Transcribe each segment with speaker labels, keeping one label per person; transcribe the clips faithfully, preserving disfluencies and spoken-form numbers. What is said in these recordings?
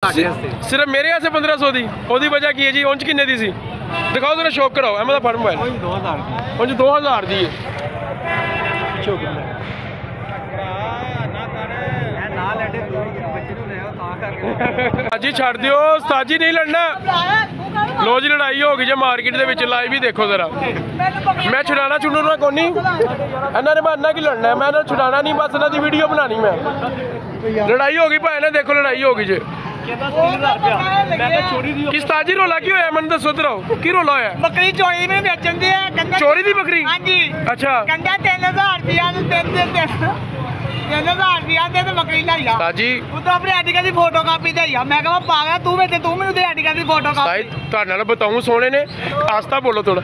Speaker 1: सिर्फ मेरे यहाँ से पंद्रह सौ दी ओदी वजह की है जी। उंज किन्ने दी सी दिखाओ जरा शौक कराओ। मैं मतलब फड़ मोबाइल उंज दो हज़ार दी है। जी छड़ दियो उस्ताद जी नहीं लड़ना। लो जी लड़ाई हो गई जो मार्केट दे विच लाइव ही देखो जरा। मैं छुड़ाना छुड़ना कोनी इन्होंने मैं इन्ना की लड़ना है। मैं छुड़ाना नहीं बस इन्हों की वीडियो बनानी। मैं लड़ाई हो गई भाई ने देखो लड़ाई हो गई जी। किस ताजी रोला की होया मैंने दसो तो की रोला होया।
Speaker 2: बकरी चोरी में बेचन दी है।
Speaker 1: चोरी दी बकरी? हाँ जी। अच्छा
Speaker 2: कहंदा तीन हज़ार रुपया तीन तीन हज़ार रुपया दे तो बकरी लाइया
Speaker 1: ताजी
Speaker 2: तो अपने आर्टिकल की फोटो कापी दईया। मैं कहा पागल तू बेचे तू मैनू दे आर्टिकल की फोटो कापी।
Speaker 1: तुहाडे नाल बताऊं सोने ने आस्ता बोलो थोड़ा।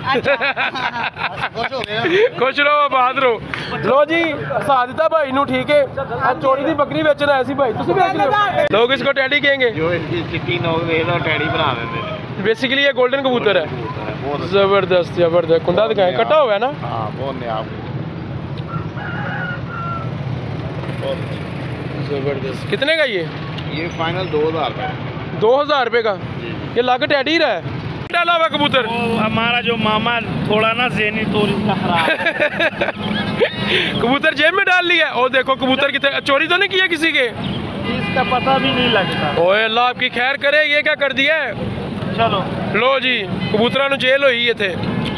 Speaker 1: खुश रहो आबाद रहो। लो जी हसा दिता भाई नू ठीक है। चोरी दी बकरी बेचना ऐसी भाई तुसी बेच रहे हो। लोग इसको टैडी कहेंगे जो इसकी चिट्टी नोक वे लो टैडी बना देते हैं। बेसिकली ये गोल्डन कबूतर है। जबरदस्त जबरदस्त कुंडा दिखाएं कटा हुआ है ना। हां बहुत नयाब जबरदस्त। कितने का ये? ये फाइनल दो हजार रुपये। दो हजार रुपये का ये लाग टैडी रहा है। डाला हुआ कबूतर
Speaker 3: हमारा जो मामा थोड़ा ना ज़हनी तौर खराब
Speaker 1: कबूतर जेब में डाल लिया। और देखो कबूतर कितने चोरी तो नहीं किया किसी के?
Speaker 3: इसका पता भी नहीं लगता।
Speaker 1: ओए अल्लाह आपकी खैर करे। ये क्या कर दिया है?
Speaker 3: चलो
Speaker 1: लो जी कबूतरा नु जेल हुई थे।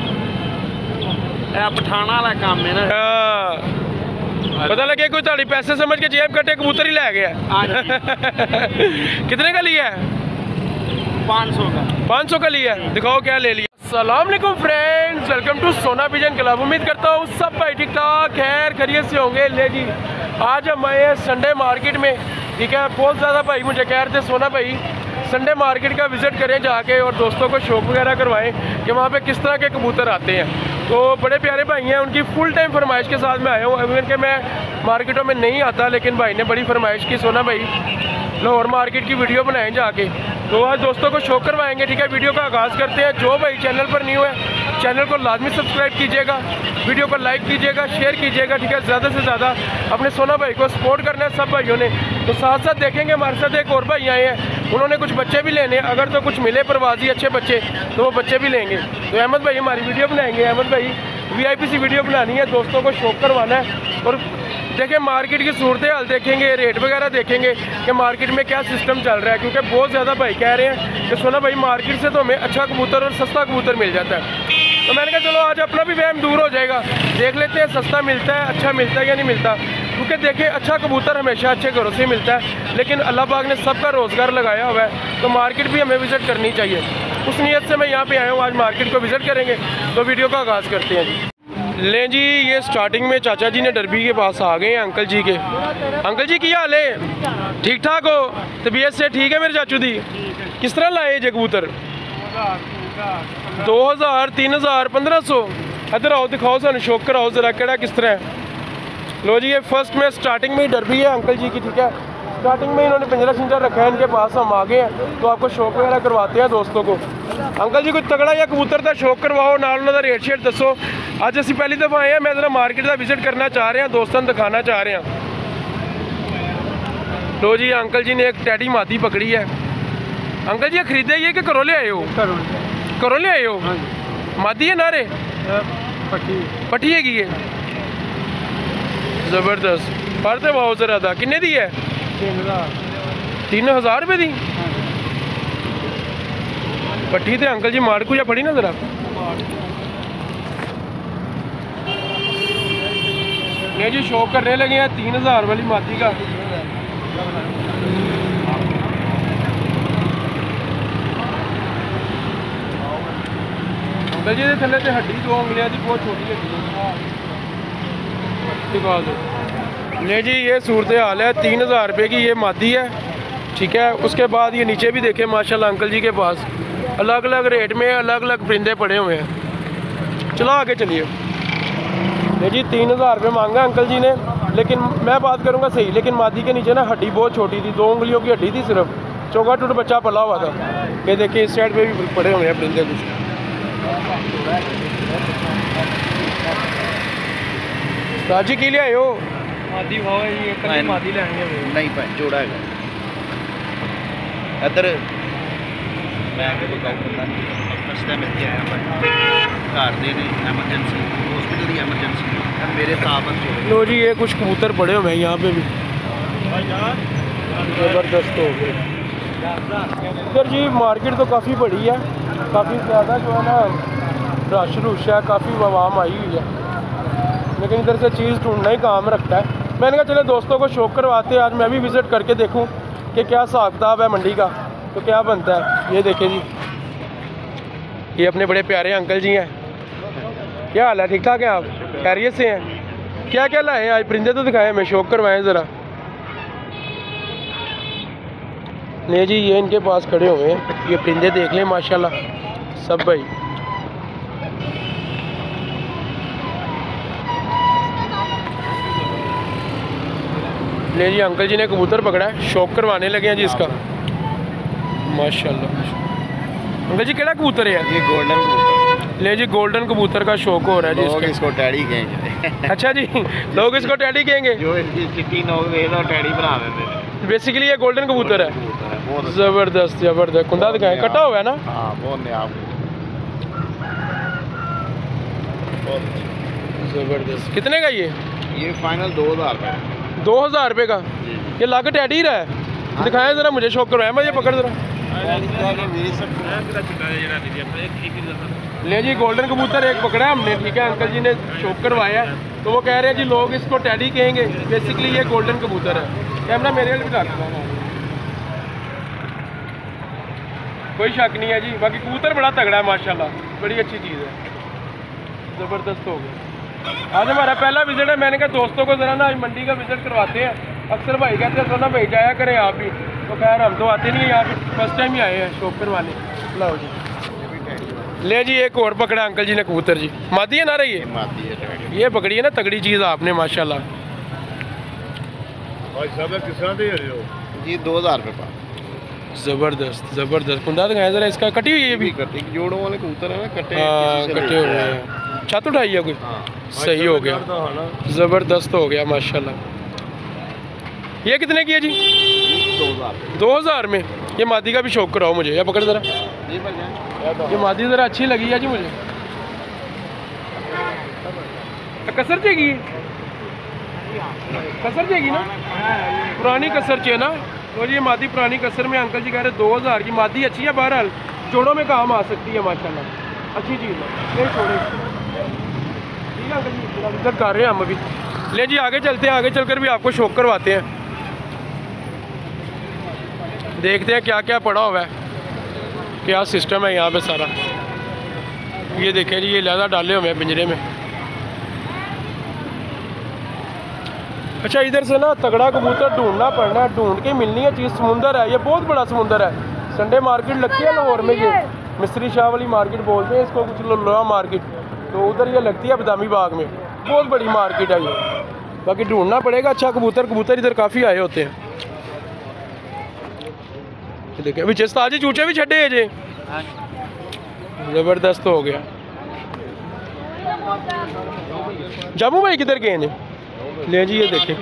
Speaker 3: पठाना वाला काम है ना।
Speaker 1: पता लगे कोई ताड़ी पैसे समझ के जेब कटे कबूतर ही ले गया। कितने का लिया है?
Speaker 3: पाँच सौ का।
Speaker 1: पाँच सौ का लिया है। दिखाओ क्या ले लिया। अस्सलाम वालेकुम friends welcome to Sona vision club. उम्मीद करता हूँ सब भाई ठीक ठाक खैर खैरियत से होंगे। ले जी आज हम आए हैं संडे मार्केट में ठीक है। बहुत ज़्यादा भाई मुझे कह रहे थे सोना भाई संडे मार्केट का विज़िट करें जाके और दोस्तों को शौक वगैरह करवाएं कि वहाँ पे किस तरह के कबूतर आते हैं। तो बड़े प्यारे भाई हैं उनकी फुल टाइम फरमाइश के साथ मैं आया हूँ। इवन के मैं मार्केटों में नहीं आता लेकिन भाई ने बड़ी फरमाइश की सोना भाई लाहौर मार्केट की वीडियो बनाएं जाके। तो आज दोस्तों को शौक करवाएंगे ठीक है। वीडियो का आगाज़ करते हैं। जो भाई चैनल पर न्यू है चैनल को लाजमी सब्सक्राइब कीजिएगा, वीडियो को लाइक कीजिएगा, शेयर कीजिएगा ठीक है। ज़्यादा से ज़्यादा अपने सोना भाई को सपोर्ट करना है सब भाइयों ने। तो साथ साथ देखेंगे हमारे साथ एक और भाई आए हैं उन्होंने कुछ बच्चे भी लेने। अगर तो कुछ मिले प्रवासी अच्छे बच्चे तो वो बच्चे भी लेंगे। तो अहमद भाई हमारी वीडियो बनाएंगे। अहमद भाई वीआईपी सी वीडियो बनानी है दोस्तों को शौक करवाना है। और देखें मार्केट की सूरत हाल देखेंगे रेट वगैरह देखेंगे कि मार्केट में क्या सिस्टम चल रहा है। क्योंकि बहुत ज़्यादा भाई कह रहे हैं कि सोना भाई मार्केट से तो हमें अच्छा कबूतर और सस्ता कबूतर मिल जाता है। तो मैंने कहा चलो आज अपना भी वहम दूर हो जाएगा। देख लेते हैं सस्ता मिलता है अच्छा मिलता है या नहीं मिलता। क्योंकि देखें अच्छा कबूतर हमेशा अच्छे घरों से मिलता है लेकिन अल्लाह पाक ने सबका रोज़गार लगाया हुआ है तो मार्केट भी हमें विज़िट करनी चाहिए। उस नीयत से मैं यहाँ पे आया हूँ। आज मार्केट को विज़िट करेंगे तो वीडियो का आगाज़ करते हैं जी। लें जी ये स्टार्टिंग में चाचा जी ने डरबी के पास आ गए हैं अंकल जी के। अंकल जी की हाल है? ठीक ठाक हो? तबीयत से ठीक है मेरे चाचू दी? किस तरह लाए जे कबूतर? दो हज़ार तीन हज़ार पंद्रह सौ। इधर आओ दिखाओ सानू शौक कराओ जरा केड़ा किस तरह है। लो जी ये फर्स्ट में स्टार्टिंग में ही डरबी है अंकल जी की ठीक है। स्टार्टिंग में इन्होंने पिंजरा शिंजरा रखा है इनके पास हम आ गए हैं तो आपको शौक वगैरह करवाते हैं दोस्तों को। अंकल जी कोई तगड़ा या कबूतर का शौक करवाओ नाल उन्होंने रेट शेट दसो। अज असी पहली दफ़ा आए हैं मैं जरा मार्केट का विजिट करना चाह रहे हैं दोस्तों दिखाना चाह रहे हैं। लो जी अंकल जी ने एक टैडी मादी पकड़ी है। अंकल जी खरीदे ही है कि घरों ले आए हो? घरों ले आए हो? मादी है नारे पट्टी है की जबरदस्त पर तो बहुत ज़्यादा। किन्ने दी है? तीन हज़ार रुपये दी पट्टी। तो अंकल जी माड़कू या फड़ी ना जरा। ये जी शौक करने लगे हैं तीन हज़ार वाली मादी का। अंकल जी थले तो हड्डी दो उंगलियां की बहुत छोटी हड्डी दिखा दो। नहीं जी ये सूरत हाल है। तीन हज़ार रुपये की ये मादी है ठीक है। उसके बाद ये नीचे भी देखें माशाल्लाह अंकल जी के पास अलग अलग रेट में अलग अलग परिंदे पड़े हुए हैं। चलो आगे चलिए। नहीं जी तीन हज़ार रुपये मांगा अंकल जी ने लेकिन मैं बात करूँगा सही। लेकिन मादी के नीचे ना हड्डी बहुत छोटी थी, दो उंगलियों की हड्डी थी सिर्फ। चौका टूट बच्चा पला हुआ था। ये देखिए इस साइड पे भी पड़े हुए हैं परिंदे कुछ। राजी के लिए आए हो? मादी भाव है ये मादी लेंगे नहीं जोड़ा है।
Speaker 4: इधर मैं कोई गल करता फर्स्ट टाइम इतने आया मैं घर दे ने एमरजेंसी हॉस्पिटल की एमरजेंसी मेरे ताबत
Speaker 1: लो जी ये कुछ कबूतर पड़े हुए हैं यहाँ पे भी ज़बरदस्त हो गए। इधर जी मार्केट तो काफ़ी बड़ी है, काफ़ी ज़्यादा जो है ना रश रुश है, काफ़ी आवाम आई हुई है, लेकिन इधर से चीज़ ढूंढना ही काम रखता है। मैंने कहा चले दोस्तों को शौक करवाते हैं, आज मैं भी विज़िट करके देखूं कि क्या हिसाब किताब है मंडी का, तो क्या बनता है। ये देखें जी, ये अपने बड़े प्यारे अंकल जी हैं। क्या हाल है, ठीक ठाक है आप, खैरियत से हैं? क्या क्या लाए हैं आज? परिंदे तो दिखाएं हमें, शौक करवाएं ज़रा। नहीं जी ये इनके पास खड़े हुए हैं, ये परिंदे देख लें माशाल्लाह सब भाई। ले जी अंकल जी ने कबूतर पकड़ा है, शौक करवाने लगे हैं जी इसका माशाल्लाह। अंकल जी केड़ा कबूतर है?
Speaker 4: ये गोल्डन कबूतर।
Speaker 1: ले जी गोल्डन कबूतर का शौक हो रहा है जी
Speaker 4: लोग
Speaker 1: इसका।
Speaker 4: इसको टैडी कहेंगे।
Speaker 1: अच्छा जी लोग इसको टैडी कहेंगे।
Speaker 4: जो इसकी चिट्टी नोक देख लो टैडी बना देते हैं।
Speaker 1: बेसिकली ये गोल्डन कबूतर है।
Speaker 4: बहुत
Speaker 1: जबरदस्त जबरदस्त। कुंदा दिखाएं, कटा हुआ है ना?
Speaker 4: हाँ बहुत नयाब
Speaker 1: जबरदस्त। कितने का ये?
Speaker 4: ये फाइनल दो हज़ार रुपये।
Speaker 1: दो हज़ार रुपये का ये लाग टैडी रहा है। दिखाएं ज़रा मुझे, शौक करवाया मुझे, पकड़ ज़रा। ले जी गोल्डन कबूतर एक पकड़ा है हमने, ठीक है, अंकल जी ने शौक करवाया है, तो वो कह रहे हैं जी लोग इसको टैडी कहेंगे। बेसिकली ये गोल्डन कबूतर है। कैमरा मेरे लिए बिठा दूँगा, कोई शक नहीं है जी। बाकी कबूतर बड़ा तगड़ा है माशाल्लाह, बड़ी अच्छी चीज़ है, ज़बरदस्त हो गया। आज हमारा पहला विजिट है, मैंने कहा दोस्तों को ज़रा ना आज मंडी का विजिट करवाते हैं। अक्सर भाई कहते हैं सोना भाई जाया करें आप भी, तो खैर हम तो आते नहीं हैं यहाँ पे, फर्स्ट टाइम ही आए हैं शौक करवाने। लाओ जी, ले जी एक और पकड़ा अंकल जी ने कबूतर जी। मादी है ना रही है?
Speaker 4: मादी है टैडी।
Speaker 1: ये पकड़ी है ना, तगड़ी चीज़ आपने माशाल्लाह।
Speaker 4: जी दो हज़ार रुपये पा।
Speaker 1: ज़बरदस्त ज़बरदस्त। कुंदा दिखाया ज़रा इसका, कटी हुई है ये भी?
Speaker 4: करती जोड़ों वाले कबूतर है ना, कटे
Speaker 1: हाँ कटे हुए हैं। छत उठाई है कोई? सही हो गया, ज़बरदस्त हो गया माशाल्लाह। ये कितने की है जी? दो हज़ार में। ये मादी का भी शौक कराओ मुझे, या पकड़ ज़रा। ये मादी ज़रा अच्छी लगी है जी मुझे। कसर चाहिए, कसर चाहिए ना, पुरानी कसर चाहिए ना। तो ये मादी पुरानी कसर में अंकल जी कह रहे दो हज़ार की। मादी अच्छी है, बहरहाल जोड़ों में काम आ सकती है माशाल्लाह, अच्छी चीज़ है। नहीं छोड़े ठीक है अंकल जी, इधर कर रहे हैं हम अभी। ले जी आगे चलते हैं, आगे चलकर भी आपको शौक करवाते हैं, देखते हैं क्या क्या पड़ा हुआ है, क्या सिस्टम है यहाँ पे सारा। ये देखें जी, ये लहदा डाले हुए हैं पिंजरे में। अच्छा इधर से ना तगड़ा कबूतर ढूंढना पड़ना है, ढूंढ के मिलनी है चीज़। समुंदर है, ये बहुत बड़ा समुंदर है। संडे मार्केट लगती है लाहौर में, ये मिस्त्री शाह वाली मार्केट बोलते हैं इसको, कुछ लोहा मार्केट, तो उधर ये लगती है बदामी बाग में, बहुत बड़ी मार्केट है ये। बाकी ढूंढना पड़ेगा अच्छा कबूतर। कबूतर इधर काफ़ी आए होते हैं। देखें अभी ताजी चूचे भी छड़े है जे, ज़बरदस्त हो गया। जामू भाई किधर गए ने? ले जी ये देखें,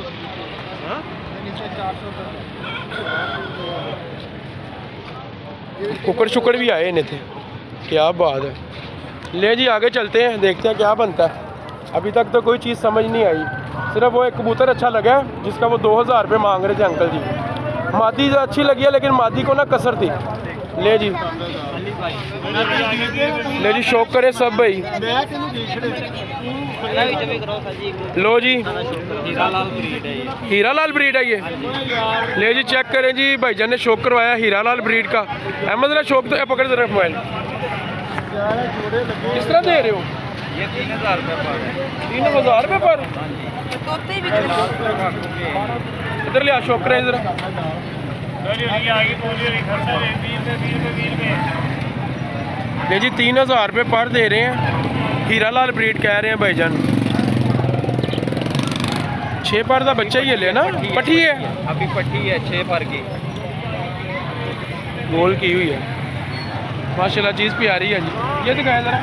Speaker 1: कुकड़ शुकड़ भी आए इन्हें थे, क्या बात है। ले जी आगे चलते हैं, देखते हैं क्या बनता है। अभी तक तो कोई चीज़ समझ नहीं आई, सिर्फ वो एक कबूतर अच्छा लगा है जिसका वो दो हज़ार रुपये मांग रहे थे अंकल जी। मादी जो अच्छी लगी है, लेकिन मादी को ना कसर थी। ले जी ले जी शौक करे सब भाई। लो जी हीरा लाल ब्रीड है ये। ले जी चेक करें जी, भाईजान ने शौक करवाया हीरा लाल ब्रीड का। अहमद ने शौक तो पकड़ दे रहे मोबाइल, किस तरह दे रहे हो?
Speaker 3: ये तीन हज़ार रुपये पर।
Speaker 1: तीन हज़ार रुपये पर? इधर लिया शौक करें इधर। ले जी तीन हज़ार रुपये पर दे रहे हैं, हीरा लाल ब्रीड कह रहे हैं भाईजान। छः पर का बच्चा ही है लेना, पट्टी है
Speaker 3: अभी पट्टी है छः पर की,
Speaker 1: गोल की हुई है माशाल्लाह, चीज़ प्यारी है जी। ये दिखाया जरा,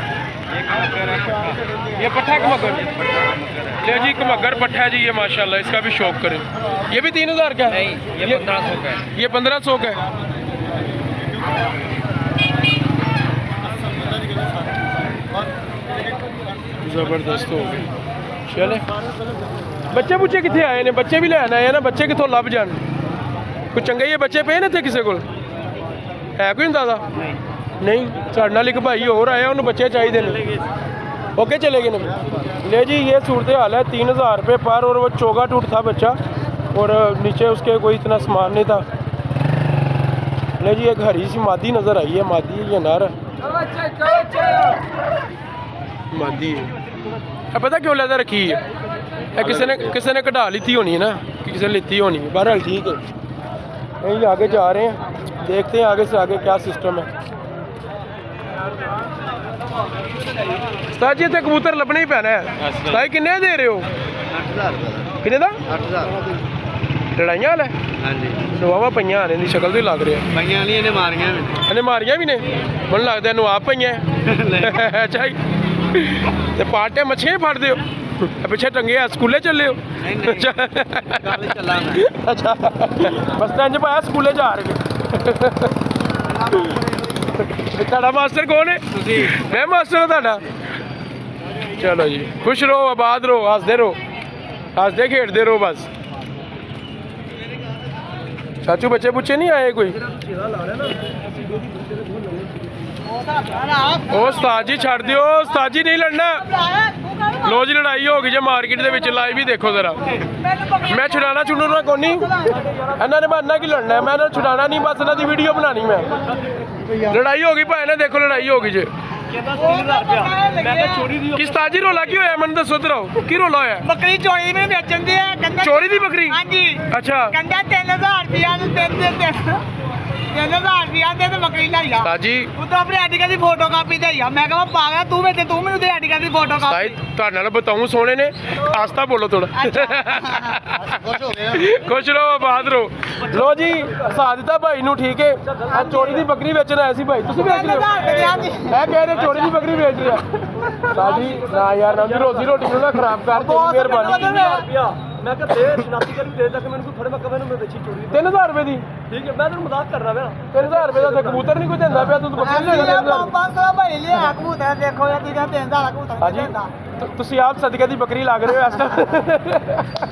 Speaker 1: ये पट्ठा कमगर। ले जी कमगर पट्ठा है जी ये माशाल्लाह, इसका भी शौक करें। ये भी तीन हज़ार का है?
Speaker 3: नहीं ये पंद्रह सौ का है।
Speaker 1: ये पंद्रह सौ का है। जबरदस्त हो गए। चले बच्चे बुच्चे कितने आए ने, बच्चे भी लैन आए ना, बच्चे कितों लभ जान, कुछ चंगे ये बच्चे पे ने इत्थे किसी को है कोई अंदाजा नहीं। साढ़े नाल एक भाई होर आया, उन्होंने बच्चे चाहिए ने, ओके चले गए ने। ले जी ये सूरत हाल है, तीन हज़ार रुपये पर, और वो चोगा टूट था बच्चा, और नीचे उसके कोई इतना सामान नहीं था। ले जी एक हरी सी मादी नज़र आई है, मादी ये नर मादी है। पता क्यों लैदा रखी है, किसी ने किसी ने कढ़ा लीती होनी है ना, किसी ने लीती होनी है। बहरहाल ठीक है, यही आगे जा रहे हैं, देखते हैं आगे से आगे क्या सिस्टम है। उस्ताद जी इतने कबूतर लभने ही पैना है। उस्ताद किन्ने दे रहे हो? किन्ने दा? लड़ाइयां वाला
Speaker 4: हाँ जी,
Speaker 1: नवावा पईयां आने की शक्ल तो लग रही है।
Speaker 4: पईयां नहीं, इन्हें मारियां भी
Speaker 1: इन्हें मारियां भी ने, मैनूं लगदा इन्हूं आप पईयां अच्छा जी। ते पार्ट टाइम मच्छियां फड़ दे हो, पिछे टंगे आ स्कूले चले हो? अच्छा बस स्टैंड पाया स्कूले जा रहे तुहाडा मास्टर कौन है? मैं मास्टर हूं तुहाडा। चलो जी, खुश रहो, आबाद रहो, हसदे रहो, हसदे खेडते रहो बस। चाचू बच्चे बुच्चे नहीं आए कोई? ओ उस्ताद जी छड़ दियो, उस्ताद जी नहीं लड़ना। लो जी लड़ाई हो गई जो मार्केट दे विच, लाइव ही देखो जरा। मैं छुड़ाना छुड़ना कोनी, इन्होंने मारना कि लड़ना है, मैं इन्होंने छुड़ाना नहीं, बस इन्हों की वीडियो बनानी। मैं लड़ाई हो गई भाई ना, देखो लड़ाई हो गई जे। किस ताजी रोला की होया, मैंने दसो इधर आओ, की रोला होया?
Speaker 2: बकरी चोरी में बेचन दी है।
Speaker 1: चोरी दी बकरी?
Speaker 2: हाँ जी।
Speaker 1: अच्छा
Speaker 2: कहता तीन हजार रुपया तीन तीन हजार रुपया दे बकरी लाई आ
Speaker 1: ताजी,
Speaker 2: तो अपनी आर्टिकल की फोटो कापी दे। मैं कहा पागल तू बेचे, तू मैंने आर्टिकल की फोटो कापी।
Speaker 1: तुहाडे नाल बताऊं सोने ने, आस्ता बोलो थोड़ा। खुश रहो, आबाद रहो। लो जी हसा दिता भाई नू, ठीक है। आ चोरी दी बकरी बेचन आया सी भाई, तुसीं बेच रहे हो? मैं कह रहे चोरी दी बकरी बेच रहा ताजी ना यार, ना रोजी रोटी नूं ना खराब कर, तेरी मेहरबानी। मैं कहा दे शनाख्ती करी दे तक मैंने थोड़े मक्का मैंने बेची चोरी तीन हजार रुपए दी। ठीक है मैं तेन मजाक कर रहा मैं, तीन हजार रुपए का कबूतर नहीं कोई देंदा पिया, तू बकरी ले जा।
Speaker 2: पाँच सौ भाई लिया कबूतर, देखो यार तीन तीन हजार कबूतर
Speaker 1: हाजी तुसी आप सदके दी बकरी लग रहे हो इस टाइम।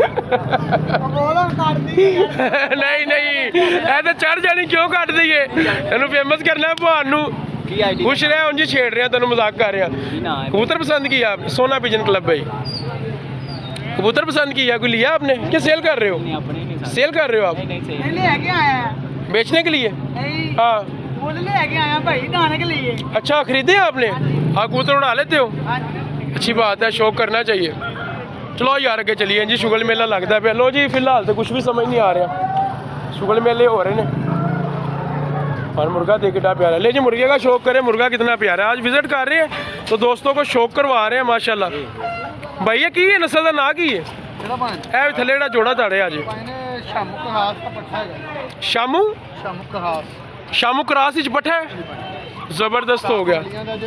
Speaker 1: नहीं नहीं ऐ तो चढ़ जानी, क्यों कट दईए, तेन फेमस करना भान नू। खुश रहे उंज छेड़ रहे, तेन मजाक कर रहा। कबूतर पसंद किया आप? सोना पिजन क्लब भाई कबूतर पसंद किया, कोई लिया आपने कि सेल कर रहे हो? सेल कर रहे हो आप?
Speaker 2: लेके आया
Speaker 1: बेचने के लिए? हाँ
Speaker 2: लेके आया भाई, खाने के लिए।
Speaker 1: अच्छा खरीदे आपने? हाँ कबूतर उड़ा लेते हो, अच्छी बात है, शौक करना चाहिए। चलो यार अगे चलिए जी, शुगल मेला लगता पे। लो जी फिलहाल तो कुछ भी समझ नहीं आ रहा, शुगल मेले हो रहे हैं और मुर्गा देख कितना प्यारा। ले जी मुर्गे का शौक करें, मुर्गा कितना प्यारा है। आज विजिट कर रहे हैं तो दोस्तों को शौक करवा रहे हैं माशाल्लाह। भाई ये की है नस्ल का ना की है? ए थले जेड़ा जोड़ा ताड़े आज शामू शामू क्रास इच पट्ठा है, जबरदस्त हो गया।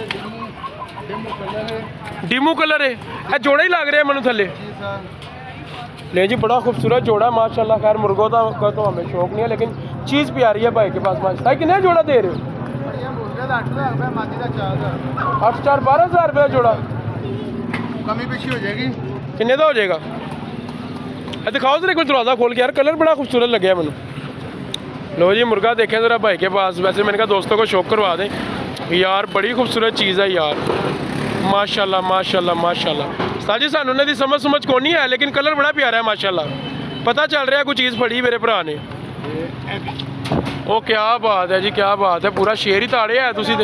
Speaker 1: डीमू कलर है, ए जोड़ा ही लग रहा है मनु थले। ले जी बड़ा खूबसूरत जोड़ा माशाल्लाह। खैर मुर्गों का तो हमें शौक नहीं है, लेकिन चीज़ प्यारी है भाई के पास माशाल्लाह। कितने जोड़ा दे रहे हो? अठ चार बारह हज़ार रुपये जोड़ा,
Speaker 4: कमी पीछे हो जाएगी।
Speaker 1: किन्ने का हो जाएगा? दिखाओ जरा कोई दरवाज़ा खोल के यार, कलर बड़ा खूबसूरत लगे मैंने। लो जी मुर्गा देखें ज़रा भाई के पास। वैसे मैंने कहा दोस्तों को शौक करवा दें यार, बड़ी खूबसूरत चीज़ है यार माशाल्लाह माशाल्लाह माशाल्लाह। साजी सानू उन्होंने समझ समझ को नहीं है, लेकिन कलर बड़ा प्यारा है माशाल्लाह। पता चल रहा है कोई चीज़ फड़ी मेरे भरा ने। ओ क्या बात है जी, क्या बात है, पूरा शेर ही ताड़े है तुसी दे।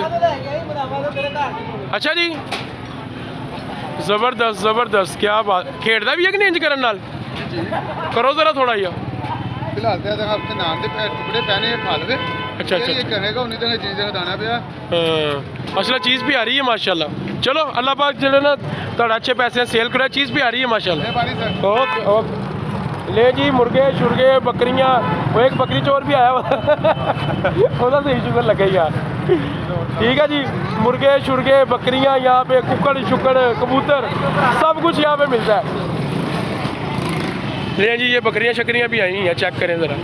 Speaker 1: अच्छा जी जबरदस्त जबरदस्त, क्या बात। खेड़दा भी है कि नहीं इंज करन नाल? करो जरा थोड़ा ही
Speaker 4: फिलहाल तो हफ्ते नाम के टुकड़े पहने खा लवे।
Speaker 1: अच्छा अच्छा
Speaker 4: ये कहेगा उन्हीं तरह चीज़ दाना पिया।
Speaker 1: हाँ माशाल्लाह चीज़ भी आ रही है माशाल्लाह। चलो अल्लाह पाक जो ना थोड़ा अच्छे पैसे सेल करा, चीज़ भी आ रही है माशाल्लाह। Okay okay. ले जी मुर्गे शुरगे बकरियाँ, वो एक बकरी चोर भी आया हुआ सही शुगर लगे यार। ठीक है जी, मुर्गे शुरगे बकरियाँ यहाँ पे, कुकड़ शुकड़ कबूतर सब कुछ यहाँ पे मिलता है। ले जी ये बकरियाँ शकरियाँ भी आई हैं, चेक करें ज़रा।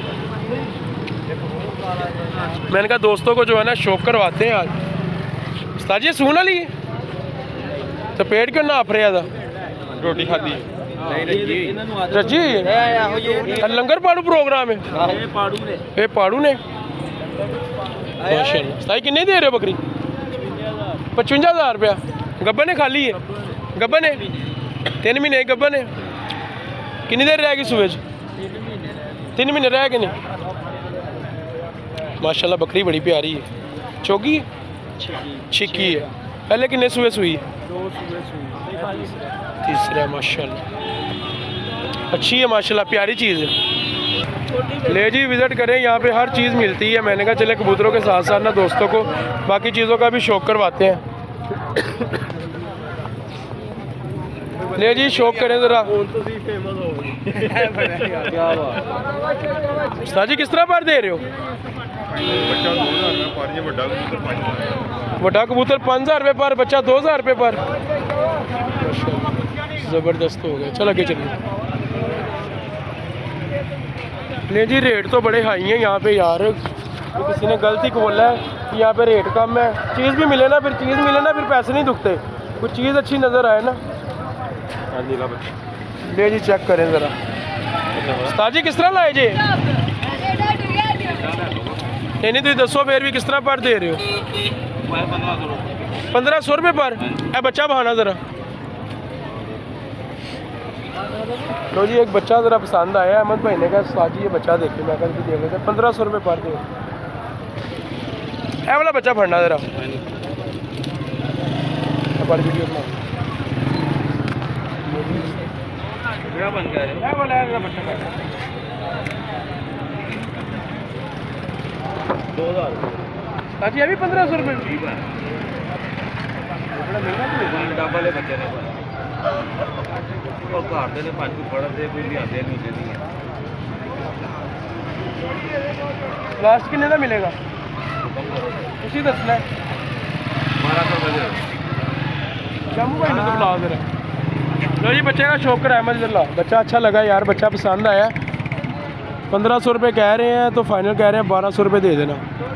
Speaker 1: मैंने कहा दोस्तों को जो है ना शौक करवाते हैं आज। उस्ताद जी सून वाली तो पेट क्यों ना आफ रहा था?
Speaker 4: रोटी खाधी
Speaker 1: रजी लंगर पाड़ू प्रोग्राम है ये पाड़ू ने माशाल्लाह। साई किन्ने दे रहे हो बकरी? पचवंजा हज़ार रुपया। गब्बन ने खाली है गब्बन है तीन महीने गब्बन है। कितनी देर रह गई सूबे च? तीन महीने रह गए नहीं। माशाल्लाह बकरी बड़ी प्यारी है। चौगी छिकी है। पहले कितने सूबे सुई? तीसरा माशाल्लाह अच्छी है माशाल्लाह प्यारी चीज़ है। ले जी विज़िट करें यहाँ पे हर चीज़ मिलती है। मैंने कहा चले कबूतरों के साथ साथ ना दोस्तों को बाकी चीज़ों का भी शौक़ करवाते हैं। ले जी शौक़ करें ज़रा। उस्ताद जी किस तरह पर दे रहे हो? वड्डा कबूतर पाँच हज़ार रुपये पर, बच्चा दो हज़ार रुपये पर। ज़बरदस्त हो गया। चल आगे चलिए। नहीं जी रेट तो बड़े हाई हैं यहाँ पे यार। तो किसी ने गलत ही बोला है कि यहाँ पे रेट कम है। चीज़ भी मिले ना फिर चीज़ मिले ना फिर पैसे नहीं दुखते। कुछ चीज़ अच्छी नज़र आए ना। ले जी चेक करें ज़रा। उस्ताद जी किस तरह लाए जी? नहीं नहीं तुम दसो फिर भी किस तरह पर दे रहे हो? पंद्रह सौ रुपये पर। ए बच्चा बहाना ज़रा। लो जी एक बच्चा ज़रा पसंद आया अहमद भाई ने कहा उस्ताद जी ये बच्चा देखे। मैं कल भी देख लेते पंद्रह सौ रुपये पर दे। ए वाला बच्चा फड़ना ज़रा पर वीडियो बना बन गया दो हज़ार ताकि अभी पंद्रह सौ रुपये डब्बा ले बच्चे ने और घर ने पाँच को पड़ा दे कोई लिया दे नहीं देनी है। लास्ट कितने का मिलेगा उसी दसना है। बारह सौ रुपये जम्मू भाई ने तो बुला दे रहा। लो जी बच्चे का शौक है अहमद ला बच्चा अच्छा लगा यार। बच्चा पसंद आया। पंद्रह सौ रुपये कह रहे हैं तो फाइनल कह रहे हैं बारह सौ रुपये दे देना।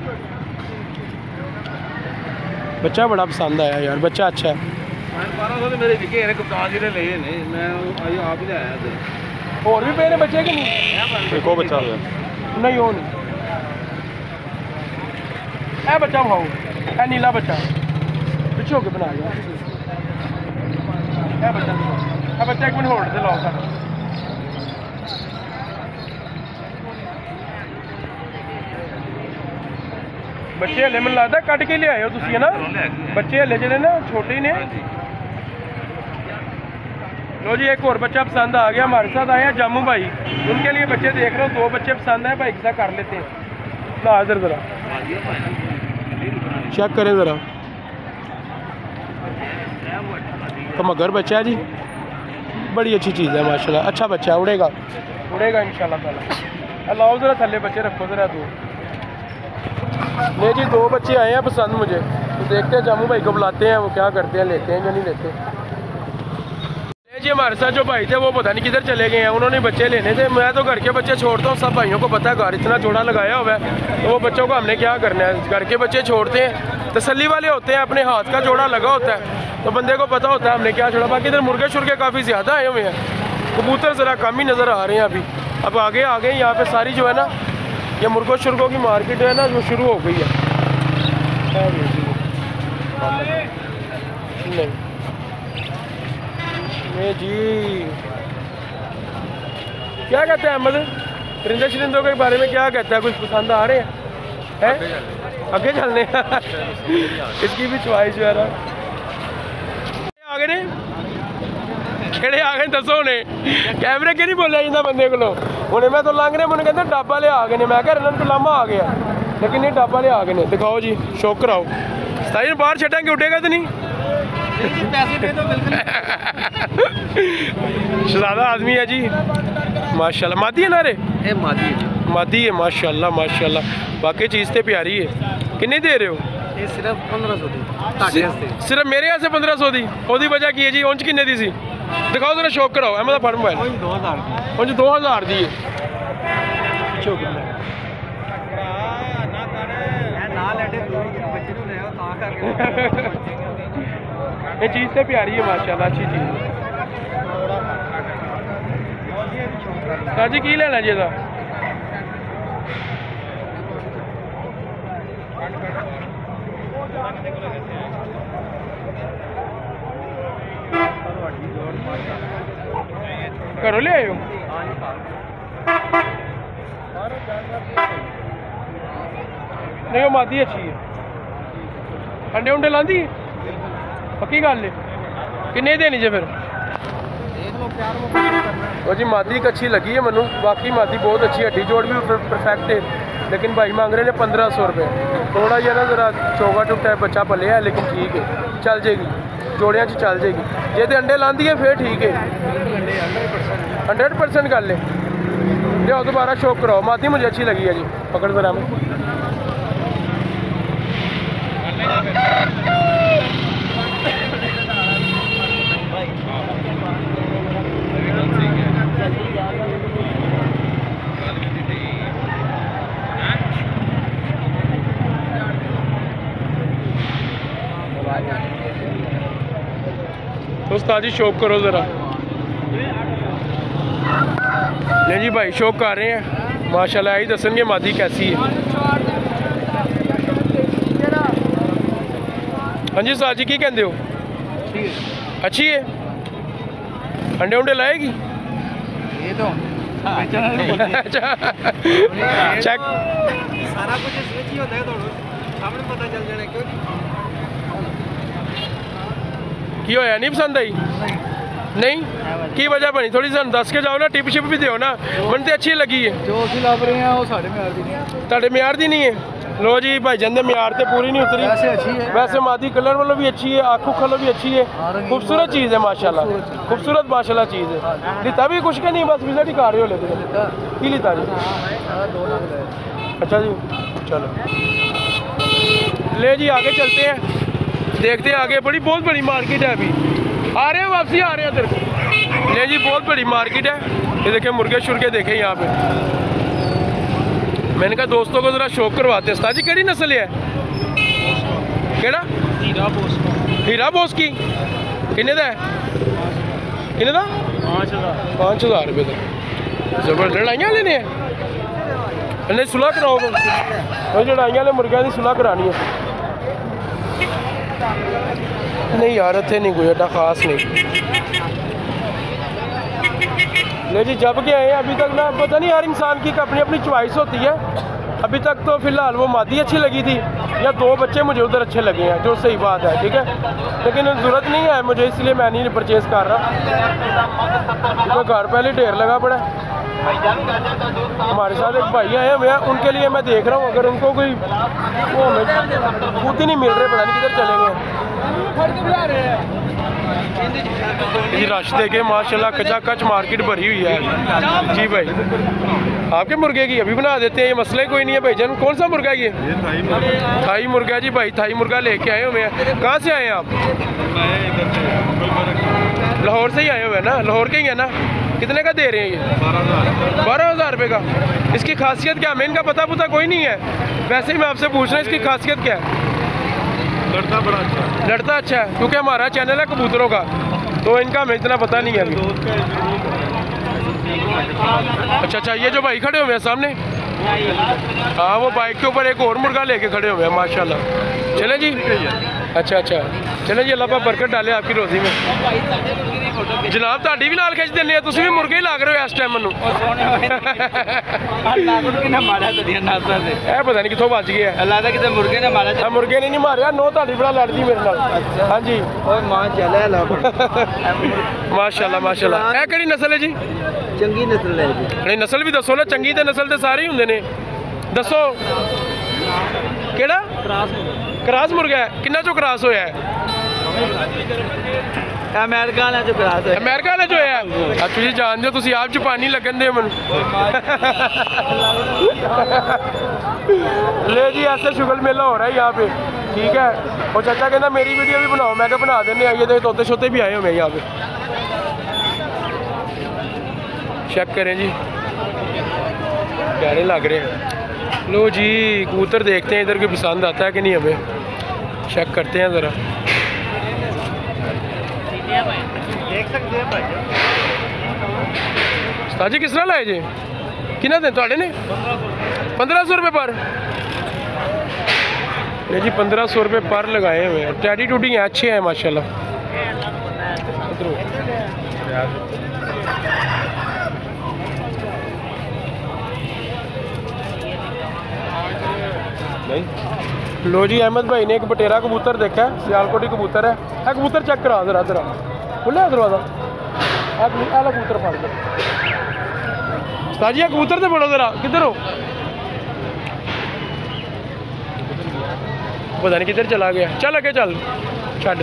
Speaker 1: बच्चा बड़ा पसंद आया यार। बच्चा अच्छा है। बारह सौ तो मेरे बिके हैं कप्तान जी ने ले नहीं मैं आप ही आया और भी मेरे बच्चे के नहीं एक और बच्चा नहीं हो नहीं ए बच्चा भाऊ ए नीला बच्चा पिछे होके बना गया ए बच्चा ए बच्चा एक मिनट होल्ड से लाओ सर। बच्चे हले मैंने लगता कट के ले आए हो तुम है ना? बच्चे हले जो ना छोटे ही ने। लो जी एक और बच्चा पसंद आ गया। हमारे साथ आए हैं जामू भाई। उनके लिए बच्चे देख रहे हो। दो बच्चे पसंद हैं भाई के साथ कर लेते हैं ना। इधर ज़रा चेक करें ज़रा। तो मगर बच्चा है जी बड़ी अच्छी चीज़ है माशाल्लाह। अच्छा बच्चा है उड़ेगा उड़ेगा इंशाल्लाह ताला। अल्लाह ज़रा थल्ले बच्चे रखो ज़रा दो। नहीं जी दो बच्चे आए हैं पसंद मुझे तो देखते हैं जामू भाई को बुलाते हैं वो क्या करते हैं लेते हैं या नहीं लेते। जी हमारे साथ जो भाई थे वो पता नहीं किधर चले गए हैं। उन्होंने बच्चे लेने थे। मैं तो घर के बच्चे छोड़ता हूँ। सब भाइयों को पता है घर इतना जोड़ा लगाया हुआ है तो वो बच्चों को हमने क्या करना है। घर के बच्चे छोड़ते हैं तसल्ली वाले होते हैं। अपने हाथ का जोड़ा लगा होता है तो बंदे को पता होता है हमने क्या छोड़ा। बाकी इधर मुर्गे शुर्गे काफ़ी ज़्यादा आए हुए हैं। कबूतर ज़रा कम ही नज़र आ रहे हैं अभी। अब आगे आगे यहाँ पे सारी जो है ना ये मुर्गों शुर्गों की मार्केट है ना जो शुरू हो गई है। नहीं ये जी क्या कहते हैं अहमद परिंदे शरिंदों के बारे में क्या कहता है? कुछ पसंद आ रहे हैं है? आगे चलने इसकी भी च्वाइस जो है ना आगे ने खेड़े आ गए दसो ने कैमरे के नहीं बोलिया जाता बंदे को। हूँ मैं तो लंघ रहे मैंने कहते ढाबा ले आ गए ने। मैं कह रहा लामा आ गया लेकिन ये ढाबा ले आ गए ने। दिखाओ जी शौक कराओ। सताई बाहर छटांगे उठेगा तो नहीं शहजादा आदमी है जी माशाल्लाह। मादी है ना रे ए मादी मादी है माशाल्लाह माशाल्लाह। बाकी चीज़ तो प्यारी है। कितनी दे रहे हो? ये सिर्फ पंद्रह सौ दी। सिर्फ मेरे यहाँ से पंद्रह सौ दी। ओदी वजह की है जी उंज किन्ने दी सी? दिखाओ जरा शौक कराओ। अहमद फड़ मोबाइल उंज दो हज़ार दी है। ये चीज़ तो प्यारी है माशाल्लाह, अच्छी चीज़। सर जी की लेना जी ਇਹਦਾ? घरों ले आए हो? नहीं वो मादी अच्छी है, अंडे उंडे लांदी है, पक्की गल है। किन्ने देनी जे फिर? वो जी मादी अच्छी लगी है मैनू, बाकी मादी बहुत अच्छी है, हड्डी जोड़ भी परफेक्ट है, लेकिन भाई मांग रहे हैं पंद्रह सौ रुपये। थोड़ा जहा ना जरा चौगा टुटा है, बच्चा पलिया है, लेकिन ठीक है, चल जाएगी, जोड़िया च चल जाएगी। जे तो अंडे लांदी है फिर ठीक है, हंड्रेड परसेंट गल है। लियाओ दोबारा शौक कराओ, मादी मुझे अच्छी लगी है जी। पकड़ जरा मैं उस्ताद जी शौक करो ज़रा। नहीं जी भाई शौक कर रहे हैं माशाल्लाह, ही दसनगे मादी कैसी है। हाँ जी उस्ताद जी की कहते हो? अच्छी है, अंडे उंडे लाएगी
Speaker 2: ये तो
Speaker 1: अच्छा चेक
Speaker 2: सारा कुछ इसमें ही होता है, तो सामने पता चल जाना क्यों
Speaker 1: की होया नहीं पसंद आई? नहीं की वजह बनी? थोड़ी सी दस के जाओ ना, टिप शिप भी दो ना, मन तो अच्छी लगी है।
Speaker 2: जो असं लभ रहे हैं वो साढ़े म्यार दी नहीं,
Speaker 1: ਤੁਹਾਡੇ ਮਿਆਰ ਦੀ ਨਹੀਂ ਹੈ। लो जी भाईजान दे मियार ते पूरी नहीं उतरी,
Speaker 2: वैसे अच्छी है,
Speaker 1: वैसे मादी कलर वालों भी अच्छी है, आँखों खलो भी अच्छी है, खूबसूरत चीज़ है माशाल्लाह, खूबसूरत माशाल्लाह चीज़ है। लिता भी कुछ के नहीं, बस विजिट ही कर रहे हो लेते की लिता जी? अच्छा जी चलो ले जी आगे चलते हैं, देखते हैं आगे। बड़ी बहुत बड़ी मार्केट है, अभी आ रहे हैं वापसी आ रहे हैं इधर। ले जी बहुत बड़ी मार्केट है, ये देखें मुर्गे शुर्गे देखें यहाँ पे। मैंने कहा दोस्तों को जरा शौक करवाते हैं। उस्ताद जी केड़ी नस्ल है? केड़ा?
Speaker 3: हीरा बोस
Speaker 1: हीरा बोस की किन्ने दा है? किन्ने दा?
Speaker 3: पाँच हज़ार
Speaker 1: पाँच हज़ार रुपये का। जबरदस्त लड़ाइयाँ लेने हैं, नहीं सुलह कराओ, वो लड़ाइयाँ वाले मुर्गियाँ की सुलह करानी है। नहीं यार इतने नहीं कोई एडा खास नहीं। ले जी जब के आए अभी तक ना, पता नहीं यार इंसान की अपनी अपनी चॉइस होती है। अभी तक तो फिलहाल वो मादी अच्छी लगी थी, या दो बच्चे मुझे उधर अच्छे लगे हैं, जो सही बात है, ठीक है। लेकिन ज़रूरत नहीं है मुझे, इसलिए मैं नहीं परचेज़ कर रहा, तो घर पहले ढेर लगा पड़ा है। हमारे साथ एक भाई आए हुए हैं, उनके लिए मैं देख रहा हूँ, अगर उनको कोई वो हमें खुद ही नहीं मिल रहे, पता नहीं किधर चले गए। जी रश देखे माशाल्लाह, कचा कच मार्केट भरी हुई है जी भाई। आपके मुर्गे की अभी बना देते हैं, ये मसला ही कोई नहीं है भाईजान। कौन सा मुर्गा है ये? थाई मुर्गा जी भाई, थाई मुर्गा लेके आए हुए हैं। कहाँ से आए हैं आप? लाहौर से ही आए हुए हैं ना, लाहौर के ही है ना। कितने का दे रहे हैं ये? बारह हज़ार रुपये का। इसकी खासियत क्या? हमें इनका पता पता कोई नहीं है, वैसे ही मैं आपसे पूछ रहा हूँ इसकी खासियत क्या है?
Speaker 3: लड़ता बड़ा अच्छा,
Speaker 1: लड़ता अच्छा है, क्योंकि हमारा चैनल है कबूतरों का, तो इनका हमें इतना पता नहीं है अभी। अच्छा अच्छा, ये जो भाई खड़े हुए हैं सामने, हाँ वो बाइक के ऊपर एक और मुर्गा लेके खड़े हुए हैं माशाल्लाह। चले जी, अच्छा अच्छा चले जी, अल्लाह पाक बरकत डाले आपकी रोजी में। जनाब ਤੁਹਾਡੀ भी नाल खिंच देने, तुम भी मुर्गे ही लाग रहे हो इस टाइम मैनू। पता नहीं कितों बच गया, मुर्गे ने मारा, मुर्गे ने नहीं मारिया, नो ਤੁਹਾਡੀ बड़ा लड़ती मेरे नाल। हाँ जी माशाल्लाह माशाल्लाह। ਇਹ ਕਿਹੜੀ नस्ल है जी?
Speaker 2: चंगी नस्ल है जी।
Speaker 1: नहीं नस्ल भी दसो ना, चंगी तो नस्ल तो सारे ही होंगे ने, दसो केड़ा? क्रास मुर्गा है, किन्ना चो क्रास होया है?
Speaker 2: अमेरिका वाला जो क्रास है,
Speaker 1: अमेरिका वाला जो है। अब तुझे जान दो, तुम आप च पानी लगन दे मन। ले जी ऐसे शुगल मेला हो रहा है यहाँ पे, ठीक है। और चाचा कहना मेरी वीडियो भी बनाओ, मैं क्या बना देने आइए, तो तोते शोते भी आए हुए यहाँ पे। चेक करें जी, प्यारे लग रहे हैं। लो जी कबूतर देखते हैं इधर के पसंद आता है कि नहीं हमें, चेक करते हैं ज़रा।
Speaker 4: देख सकते हैं भाई।
Speaker 1: उस्ताद जी किस तरह लाए जी? कितना दिन थोड़े ने? पंद्रह सौ रुपये पर। ये जी पंद्रह सौ रुपये पर लगाए हुए हैं। टैडी टूडी हैं, अच्छे हैं माशाल्लाह। लो जी अहमद भाई ने एक बटेरा कबूतर देखा है, सियालकोटी कबूतर है। है कबूतर चेक करा जरा जरा खुले दरवाजा। आला कबूतर फाड़ दो उस्ताद जी, कबूतर से पढ़ो जरा, किधर हो? पता नहीं किधर चला गया। चल आगे चल छड़।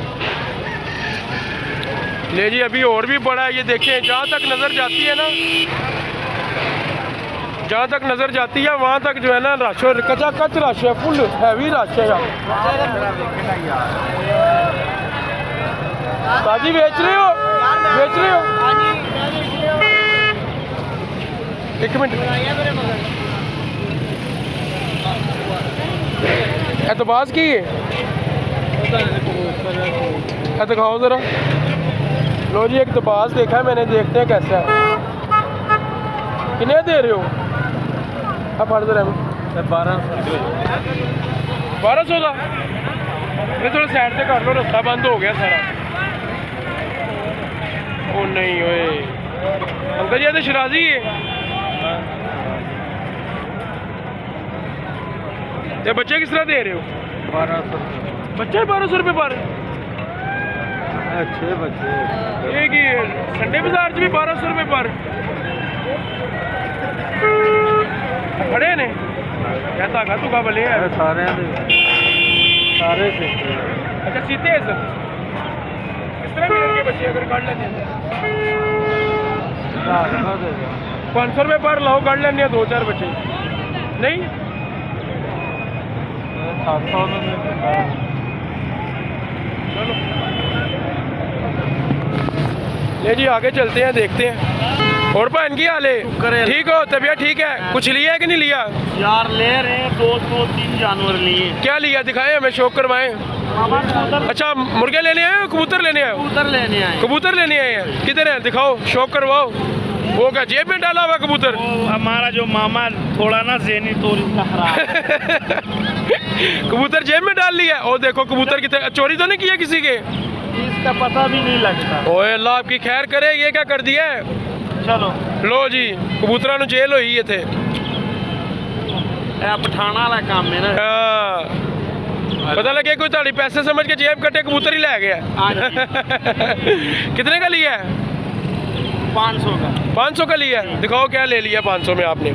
Speaker 1: ले जी अभी और भी बड़ा है, ये देखें जहाँ तक नज़र जाती है ना, जहाँ तक नज़र जाती है वहाँ तक जो है ना रश है, कचा कच रश है, फुल हैवी रश है। ताजी बेच रहे हो? बेच रहे हो? एक मिनट एतबाज की है, दिखाओ ज़रा। लो जी एक तबाज देखा है मैंने, देखते हैं कैसा है। कितने दे रहे हो? अब फड़ दे रहे बारह बारह सौ का। ये थोड़ा साइड से कर लो, रास्ता बंद हो गया सारा। ओ नहीं ओए अंकल जी, ये तो शराजी है। ये बच्चे किस तरह दे रहे हो?
Speaker 3: बारह सौ
Speaker 1: बच्चे बारह सौ रुपये पर।
Speaker 3: अच्छे बच्चे
Speaker 1: ये की संडे बाजार च भी बारह सौ रुपये पर खड़े ने। क्या धागा धुगा बले है
Speaker 3: सारे सारे से।
Speaker 1: अच्छा सीते हैं सर। किस तरह मिलेंगे बच्चे अगर काट लेते हैं? पाँच सौ रुपये पर लाओ, काट लेने दो चार बच्चे। नहीं
Speaker 3: सात सौ
Speaker 1: चलो ले जी आगे चलते हैं, देखते हैं। और बहन की हाल है? ठीक हो? तबीयत ठीक है? कुछ लिया है कि नहीं लिया?
Speaker 3: यार ले रहे हैं, दो दो तीन जानवर लिए।
Speaker 1: क्या लिया? दिखाएं हमें, शौक करवाएं। अच्छा मुर्गे लेने आए हो कबूतर लेने आए हो?
Speaker 3: कबूतर लेने आए।
Speaker 1: कबूतर लेने आए हैं, किधर है? दिखाओ, शौक करवाओ। वो क्या जेब में डाला हुआ कबूतर?
Speaker 3: हमारा जो मामा थोड़ा ना ज़हनी तौर इसका खराब।
Speaker 1: कबूतर जेब में डाल लिया। और देखो कबूतर की चोरी तो नहीं किया किसी के?
Speaker 3: इसका पता भी नहीं लगता।
Speaker 1: ओए अल्लाह आपकी खैर करे, ये क्या कर दिया है?
Speaker 3: चलो
Speaker 1: लो जी कबूतरा नु जेल होई ये थे।
Speaker 3: पठाना वाला काम है ना।
Speaker 1: हाँ। पता लगे कोई ताड़ी पैसे समझ के जेब कटे कबूतर ही ले गया। कितने का लिया है?
Speaker 3: पाँच सौ का।
Speaker 1: पाँच सौ का लिया है। दिखाओ क्या ले लिया पाँच सौ में आपने?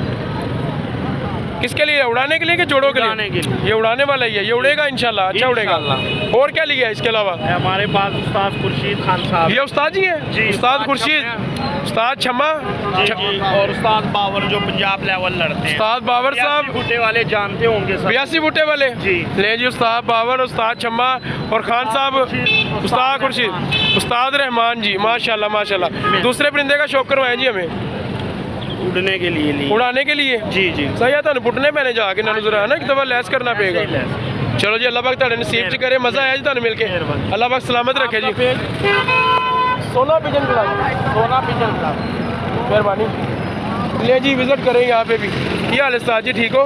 Speaker 1: किसके लिए? उड़ाने के लिए कि जोड़ों के लिए?
Speaker 3: के लिए।
Speaker 1: ये उड़ाने वाला ही है, ये उड़ेगा इंशाल्लाह। अच्छा उड़ेगा। और क्या लिया है इसके अलावा?
Speaker 3: हमारे पास उस्ताद खुर्शीद खान साहब।
Speaker 1: ये उस्ताद जी है?
Speaker 3: जी,
Speaker 1: उस्ताद खुर्शीद, उस्ताद छम्मा
Speaker 3: और उस्ताद बाबर जो पंजाब लेवल लड़ते हैं।
Speaker 1: उस्ताद बाबर साहब
Speaker 3: बूटे वाले जानते होंगे सब।
Speaker 1: बयासी बूटे वाले
Speaker 3: जी।
Speaker 1: ले जी उस्ताद बाबर, उस्ताद छम्मा और खान साहब उस्ताद खुर्शीद, उस्ताद रहमान जी। माशाल्लाह माशाल्लाह। दूसरे परिंदे का शौक करवाएं जी हमें।
Speaker 3: उड़ने के लिए लिए।
Speaker 1: उड़ाने के लिए?
Speaker 3: जी जी
Speaker 1: सही है। तुम पुटने मैंने जाके ना जरा है ना, एक दफा लैस करना पड़ेगा। चलो जी अल्लाह पाक तुहाडे नसीब च करे। मज़ा आया जी तुहानू मिल के। अल्लाह पाक सलामत रखे जी। Sona pigeon club,
Speaker 3: Sona pigeon club,
Speaker 1: मेहरबानी। ले जी विजिट करें यहाँ पे भी। क्या हाल है उस्ताद जी, ठीक हो?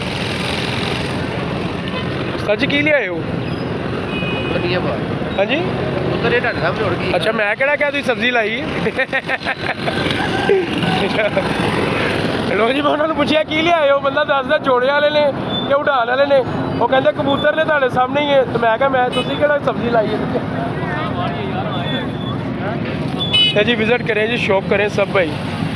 Speaker 1: उस्ताद जी की ले आए हो? हाँ जी अच्छा मैं कहना क्या तुम सब्जी लाई? लो जी मैं उन्होंने पूछा की ले आए हो? बंदा दसदा जोड़े वाले ने कि उड़ान वाले ने। वो कहते कबूतर ने तुहाडे सामने ही है। तो मैं क्या मैं तुसी केड़ा सब्जी लाई है जी। विजिट करें जी, शौक करें सब भाई।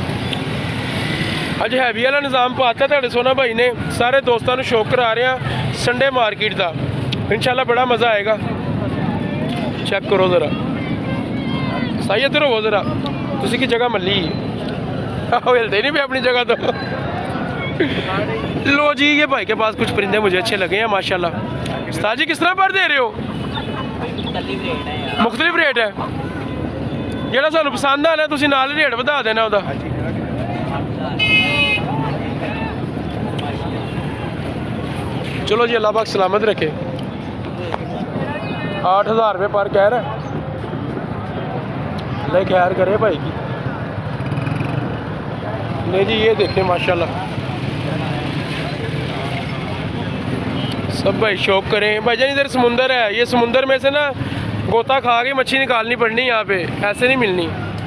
Speaker 1: अज हैवी वाला निज़ाम पाता तुहाडे सोना भाई ने। सारे दोस्तों को शौक करा रहे हैं संडे मार्केट का। इंशाल्लाह बड़ा मज़ा आएगा। चेक करो ज़रा, सही इधर हो ज़रा। तुसी की जगह मल्ली हिलते नहीं पे अपनी जगह तो। लो जी ये भाई के पास कुछ परिंदे मुझे अच्छे लगे हैं माशाल्लाह। उस्ताद जी किस तरह पर दे रहे हो? मुख्तलिफ रेट है। जेड़ा सानू पसंद आना तुसी नाल रेट बढ़ा देना उहदा। चलो जी अल्लाह पाक सलामत रखे। आठ हज़ार रुपये पर कह रहा है। अल्लाह खैर करे भाई की। नहीं जी ये देखें माशाल्लाह सब भाई शौक करें। भाईजान इधर समुंदर है, ये समुंदर में से ना गोता खा के मच्छी निकालनी पड़नी यहाँ पे, ऐसे नहीं मिलनी।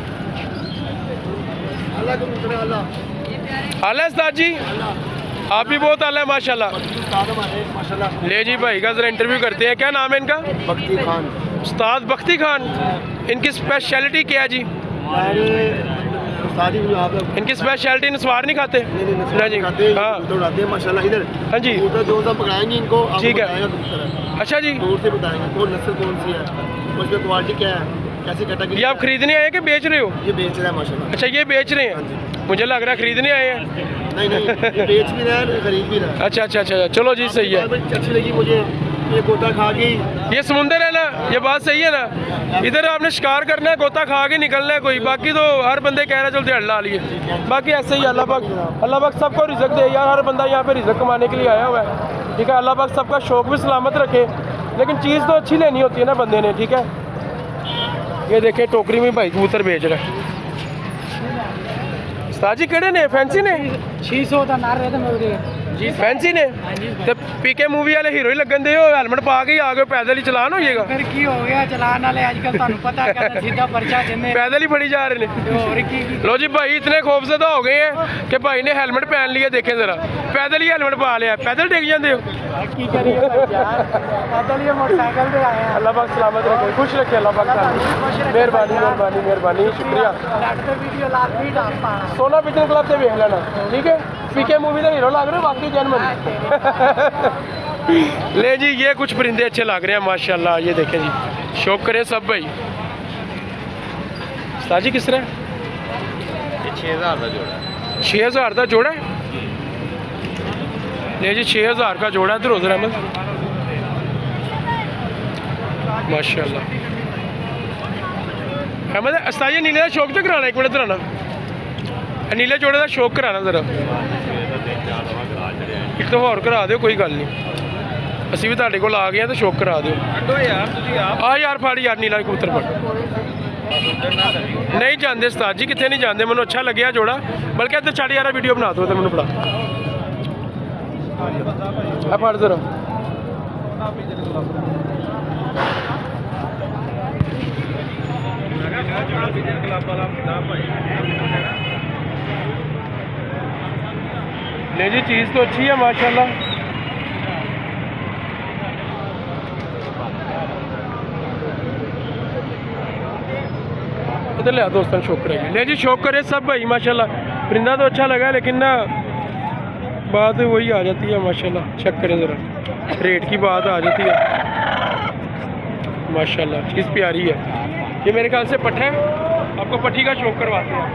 Speaker 1: आला उस्ताद जी आप भी बहुत आला है माशाल्लाह। ले जी भाई का जरा इंटरव्यू करते हैं। क्या नाम है इनका?
Speaker 5: बख्ती खान।
Speaker 1: उस्ताद बख्ती खान। इनकी स्पेशलिटी क्या है जी? इनकी स्पेशलिटी नस्वार नहीं खाते? नहीं जी हाँ
Speaker 5: माशाल्लाह। इधर
Speaker 1: हाँ जी
Speaker 5: जो सब पकड़ाएंगे इनको,
Speaker 1: ठीक है। अच्छा जी
Speaker 5: दूर से बताएंगे कौन नस्ल कौन सी है, उसमें क्वालिटी क्या है, कैसी कैटेगरी।
Speaker 1: ये आप खरीदने आए हैं कि बेच रहे हो?
Speaker 5: ये बेच रहा है माशाल्लाह।
Speaker 1: अच्छा ये बेच रहे हैं, मुझे लग रहा है खरीदने आए हैं।
Speaker 5: नहीं नहीं ये बेच भी रहा है खरीद भी रहा है।
Speaker 1: अच्छा अच्छा अच्छा चलो जी सही है।
Speaker 5: अच्छी लगी मुझे ये गोता खा के।
Speaker 1: ये समुंदर है ना, ये बात सही है ना। इधर आपने शिकार करना है, गोता खा के निकलना है कोई, बाकी तो हर बंदे कह रहे चलते अल्लाह लिए। बाकी ऐसे ही अल्लाह पाक अल्लाह पाक सबको रिज़्क दे यार। हर बंदा यहाँ पे रिज़्क कमाने के लिए आया हुआ है, ठीक है। अल्लाह पाक सबका शौक भी सलामत रखे, लेकिन चीज़ तो अच्छी लेनी होती है ना बंदे ने, ठीक है। ये देखे टोकरी में भाई कबूतर बेच रहा है। उस्ताद जी केड़े ने? फैंसी ने
Speaker 2: छह सौ का नार रहे थे मेरे
Speaker 1: जी फैंसी ने ते पीके मूवी वाले हीरो ही लगन दे हो, हेलमेट पा के ही आ गए, पैदल ही चलान हो जाएगा।
Speaker 2: फिर की हो गया चलान वाले आजकल ਤੁਹਾਨੂੰ पता है सीधा पर्चा देने
Speaker 1: पैदल ही फड़ी जा रहे ने।
Speaker 2: और की
Speaker 1: लो जी भाई इतने खौफजदा हो गए हैं कि भाई ने हेलमेट पहन लिया, देखें जरा पैदल ही हेलमेट पा लिया, पैदल टेक जाते हो।
Speaker 2: की करिए यार पैदल ही मोटरसाइकिल पे आए हैं।
Speaker 1: अल्लाह पाक सलामत रखे, खुश रखे अल्लाह पाक। मेहरबानी मेहरबानी मेहरबानी शुक्रिया।
Speaker 2: डॉक्टर वीडियो लाल भी डालता
Speaker 1: सोना पिजन क्लब से देख लेना, ठीक है। पीके मूवी का हीरो लग रहे हो बाकी जन्मन। ले जी ये कुछ परिंदे अच्छे लग रहे हैं माशाल्लाह, ये देखें जी शौक करें सब भाई। उस्ताद जी किस तरह?
Speaker 4: छः हज़ार का जोड़ा है।
Speaker 1: छः हज़ार का जोड़ा है। ले जी छः हज़ार का जोड़ा है। इधर उधर अहमद माशाल्लाह। अहमद उस्ताद जी नीले का शौक तो कराना, एक मिनट इधर आना, नीले जोड़े का शौक कराना जरा। एक तो होर करा दो कोई गल नहीं, असी भी तुहाडे कोल आ गए तो शौक करा दो। आ यार फड़ यार नीला कबूतर फड़। नहीं जाते उस्ताद जी कितने नहीं जाते, मैंने अच्छा लगे जोड़ा, बल्कि इधर छड़ यार वीडियो बना दो तो मैंने फड़ा। आ फड़ जरा ले जी चीज़ तो अच्छी है माशाल्लाह। इधर ले दोस्तों शौक करेंगे। ले जी शौक करे सब भाई माशाल्लाह। परिंदा तो अच्छा लगा लेकिन ना बात वही आ जाती है माशाल्लाह। चेक करें ज़रा, रेट की बात आ जाती है माशाल्लाह। चीज़ प्यारी है। ये मेरे ख्याल से पट्ठा है, आपको पट्ठी का शौक करवाते हैं।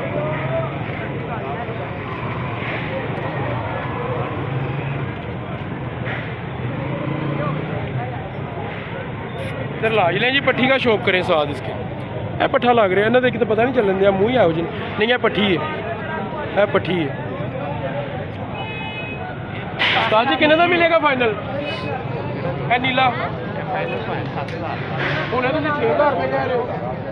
Speaker 1: इधर ला लें जी पट्ठी का शौक करें स्वाद इसके। है पट्ठा लग रहा है ना, देखिए तो पता नहीं चलन दिया मुँह ही आओ जी। नहीं है पट्ठी है, है पट्ठी है। उस्ताद जी कितने का मिलेगा फाइनल? है नीला हुणे तुसीं छे हज़ार रुपये कह रहे हो।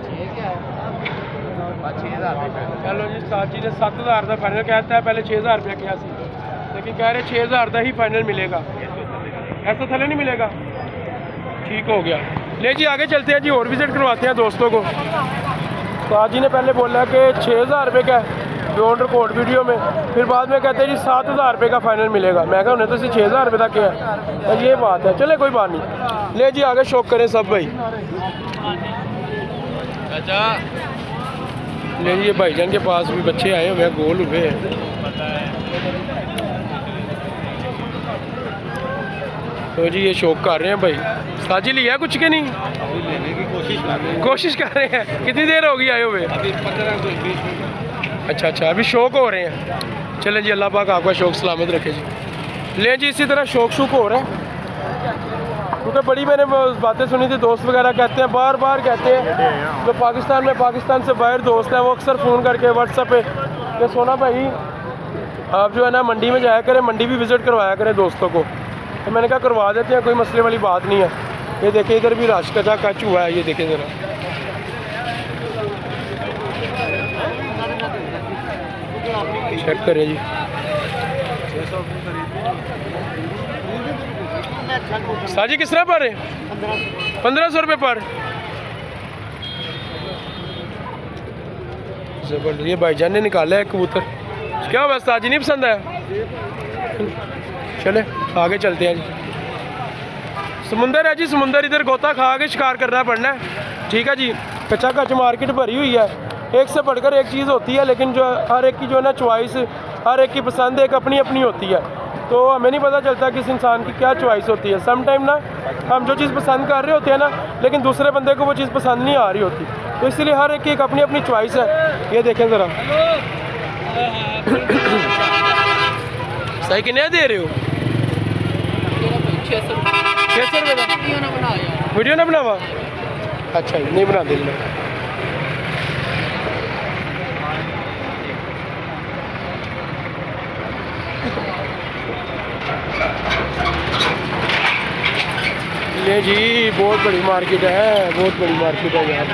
Speaker 1: चलो जी उस्ताद जी ने सत्त हज़ार का फाइनल कहता है, पहले छः हज़ार रुपया किया सी, लेकिन कह रहे छः हज़ार का ही फाइनल मिलेगा, ऐसा थले नहीं मिलेगा। ठीक हो गया। ले जी आगे चलते हैं जी, और विजिट करवाते हैं दोस्तों को। उस्ताद जी ने पहले बोला कि छः हज़ार रुपये का ऑन रिकॉर्ड वीडियो में, फिर बाद में कहते हैं जी सात हज़ार रुपये का फाइनल मिलेगा। मैं कहा उन्हें तो छः हज़ार रुपये तक है, ये बात है। चले कोई बात नहीं, ले जी आगे शौक करें सब भाई। अच्छा ले जी ये भाईजान के पास भी बच्चे आए हुए हैं, गोल हुए हैं। तो जी ये शौक कर रहे हैं भाई। उस्ताद जी लिया कुछ के नहीं?
Speaker 4: लेने की कोशिश कर रहे हैं।
Speaker 1: कोशिश कर रहे हैं। कितनी देर होगी आए हुए?
Speaker 4: अभी पंद्रह से बीस मिनट।
Speaker 1: अच्छा अच्छा अभी शौक हो रहे हैं। चलें जी अल्लाह पाक आपका शौक सलामत रखे जी। ले जी इसी तरह शौक शौक हो रहा है, क्योंकि बड़ी मैंने बातें सुनी थी, दोस्त वगैरह कहते हैं, बार बार कहते हैं जो पाकिस्तान में पाकिस्तान से बाहर दोस्त हैं वो अक्सर फ़ोन करके व्हाट्सएप पे कि सोना भाई आप जो है ना मंडी में जाया करें, मंडी भी विज़िट करवाया करें दोस्तों को। तो मैंने कहा करवा देते हैं, कोई मसले वाली बात नहीं है। ये देखें इधर भी राश कचा कच हुआ है, ये देखें ज़रा चेक करें जी। साजी किस तरह पर है? पंद्रह सौ रुपये पर। जबरदस्त। ये भाईजान ने निकाला है कबूतर। क्या हुआ साजी, नहीं पसंद आया? चले आगे चलते हैं जी। समुंदर है जी, समुंदर इधर गोता खा के शिकार करना पड़ना है, ठीक है जी। कच्चा कच मार्केट भरी हुई है, एक से बढ़कर एक चीज़ होती है, लेकिन जो हर एक की जो है ना चॉइस, हर एक की पसंद एक अपनी अपनी होती है। तो हमें नहीं पता चलता किस इंसान की क्या चॉइस होती है। सम टाइम ना हम जो चीज़ पसंद कर रहे होते हैं ना, लेकिन दूसरे बंदे को वो चीज़ पसंद नहीं आ रही होती, तो इसलिए हर एक की एक अपनी अपनी चॉइस है। ये देखें ज़रा। सही कितने दे रहे हो? छः सौ रुपये का वीडियो ना बनावा? अच्छा नहीं बना दे। ये जी बहुत बड़ी मार्केट है, बहुत बड़ी मार्केट है यार।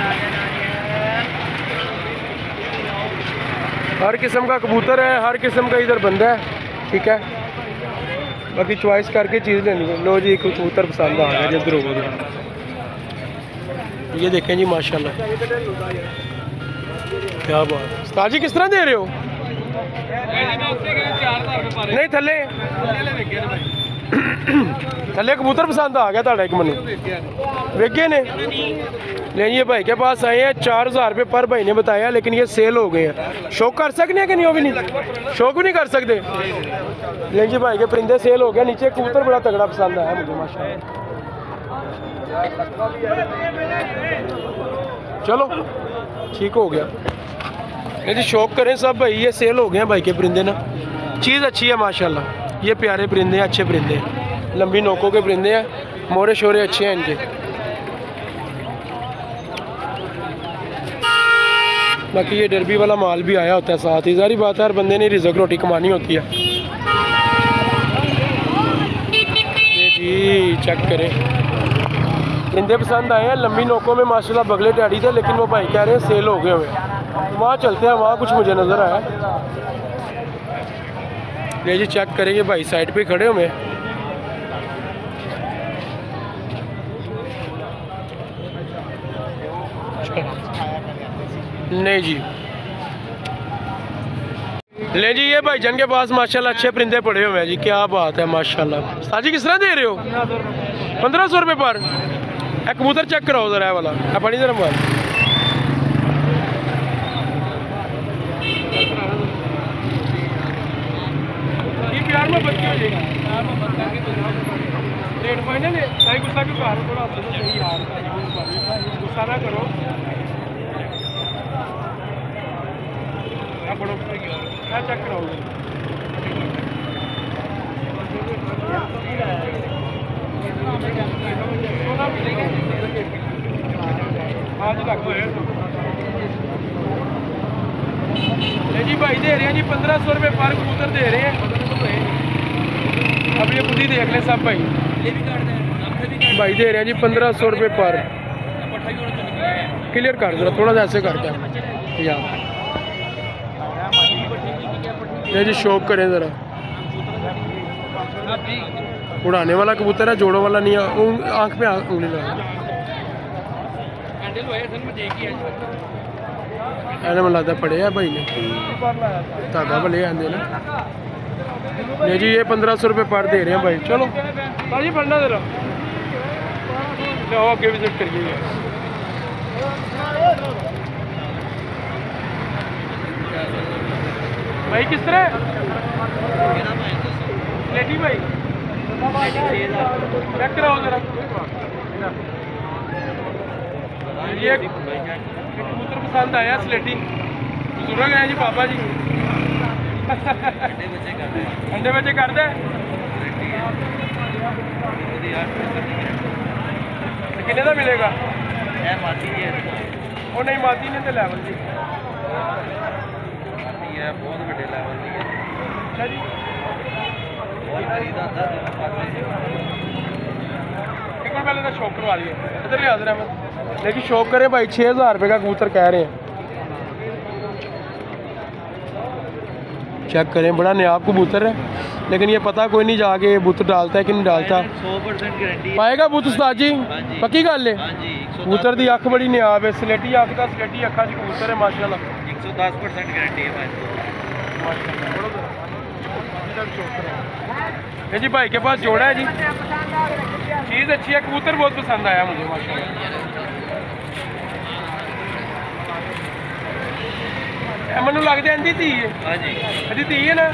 Speaker 1: हर किस्म का कबूतर है, हर किस्म का इधर बंदा है, ठीक है। बाकी चॉइस करके चीज़ लेनी है। लो जी कबूतर पसंद आ गया जिधर हो गया। ये देखें जी माशाल्लाह, क्या बात। उस्ताद जी किस तरह दे रहे हो? नहीं थले थले कबूतर पसंद आ गया ताड़ा एक मनु वेगे ने ले। ये भाई के पास आए हैं, चार हज़ार रुपये पर भाई ने बताया, लेकिन ये सेल हो गए हैं। शौक कर सकते हैं कि नहीं? वो भी नहीं, शौक भी नहीं कर सकते। ले जी भाई के परिंदे सेल हो गए। नीचे कबूतर बड़ा तगड़ा पसंद आया मुझे माशाल्लाह। चलो ठीक हो गया। ये जी शौक करें सब भाई, ये सेल हो गए हैं भाई के परिंदे ना। चीज़ अच्छी है माशाल्लाह। ये प्यारे परिंदे हैं, अच्छे परिंदे हैं, लंबी नोकों के परिंदे हैं, मोरे शोरे अच्छे हैं इनके। बाकी ये डरबी वाला माल भी आया होता है साथ ही, सारी बात है, हर बंदे ने रिज़्क रोटी कमानी होती है। ये जी चेक करें, परिंदे पसंद आए हैं। लंबी नोकों में माशाल्लाह बगले टैडी थे, लेकिन वो भाई कह रहे हैं सेल हो गए हुए। वहाँ चलते हैं, वहाँ कुछ मुझे नज़र आया। ये जी चेक करेंगे भाई साइड पे खड़े हुए। नहीं जी ले जी, ये भाईजान के पास माशाल्लाह अच्छे परिंदे पड़े हुए हैं जी। क्या बात है माशाल्लाह। साजी किस तरह दे रहे हो? पंद्रह सौ रुपये पर। एक कबूतर चेक कराओ जरा है वाला, अपनी जरा मार। प्यार में बच्ची हो जाएगी। रेट फाइनल है। सही गुस्सा क्यों कर थोड़ा सही यार, गुस्सा ना करो। पढ़ो क्या चेक कराओगे? हाँ जी जी भाई दे रहे हैं जी पंद्रह सौ रुपये पर कबूतर दे रहे हैं। अब ये खुद ही देख लें सब भाई। भाई दे रहे हैं जी पंद्रह सौ रुपये पर। क्लियर कर जरा थोड़ा सा ऐसे करके यार। ये जी शौक करें ज़रा। उड़ाने वाला कबूतर है, जोड़ों वाला नहीं है। आँख पे उंगली लगा मैंने लगता पड़े है भाई ने धागा भले आते ना। नहीं जी ये पंद्रह सौ रुपये पर दे रहे हैं भाई। चलो भाई पढ़ना जरा आगे विजिट करिए। भाई किस तरह लेटी भाई चेक कराओ जरा। ये कबूतर पसंद आया स्लेटी, सुना गया जी पापा जी। अंडे बच्चे कर दे कितने का मिलेगा? वो नहीं माती ने तो लैवल जी बहुत बड़े लैवल की। अच्छा जी एक बार पहले तो शौक करवा लिए इधर ले हाजिर अहमद। लेकिन शौक करें भाई छः हज़ार रुपये का कबूतर कह रहे हैं। चेक करें, बड़ा नायाब कबूतर है, लेकिन ये पता कोई नहीं जाके बुत डालता है कि नहीं डालता।
Speaker 4: सौ परसेंट गारंटी
Speaker 1: पाएगा बुत उस्ताद जी?
Speaker 4: जी।
Speaker 1: पक्की गल है।
Speaker 4: हाँ जी,
Speaker 1: कबूतर की अख बड़ी नायाब है, स्लेटी अख का स्लेटी अखा जी कबूतर है माशाल्लाह।
Speaker 4: एक सौ दस परसेंट गारंटी है भाई।
Speaker 1: ये जी भाई के पास जोड़ा है जी, चीज़ अच्छी है, कबूतर बहुत पसंद आया मुझे माशाल्लाह। मैनू लगता है इंदी धी है।
Speaker 4: हाँ जी,
Speaker 1: इंदी धी है ना।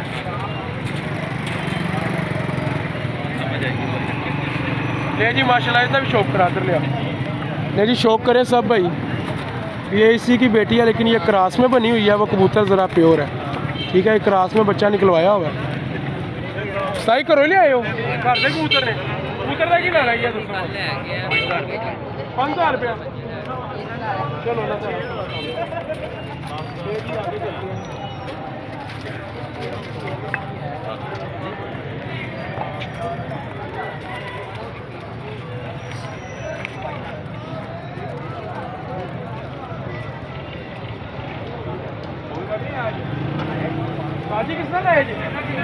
Speaker 4: समझ आएगी।
Speaker 1: ले जी माशाल्लाह, इसका भी शौक करा इधर लिया। ले जी शौक करे सब भाई, ये इसी की बेटी है, लेकिन ये क्रास में बनी हुई है, वो कबूतर ज़रा प्योर है, ठीक है। क्रास में बच्चा निकलवाया हुआ है। साई करो ले आए हो घर से कबूतर ने, कबूतर का की लाना है दोस्तों? पाँच हज़ार रुपया। चलो ना बाजी किसने लाए जी?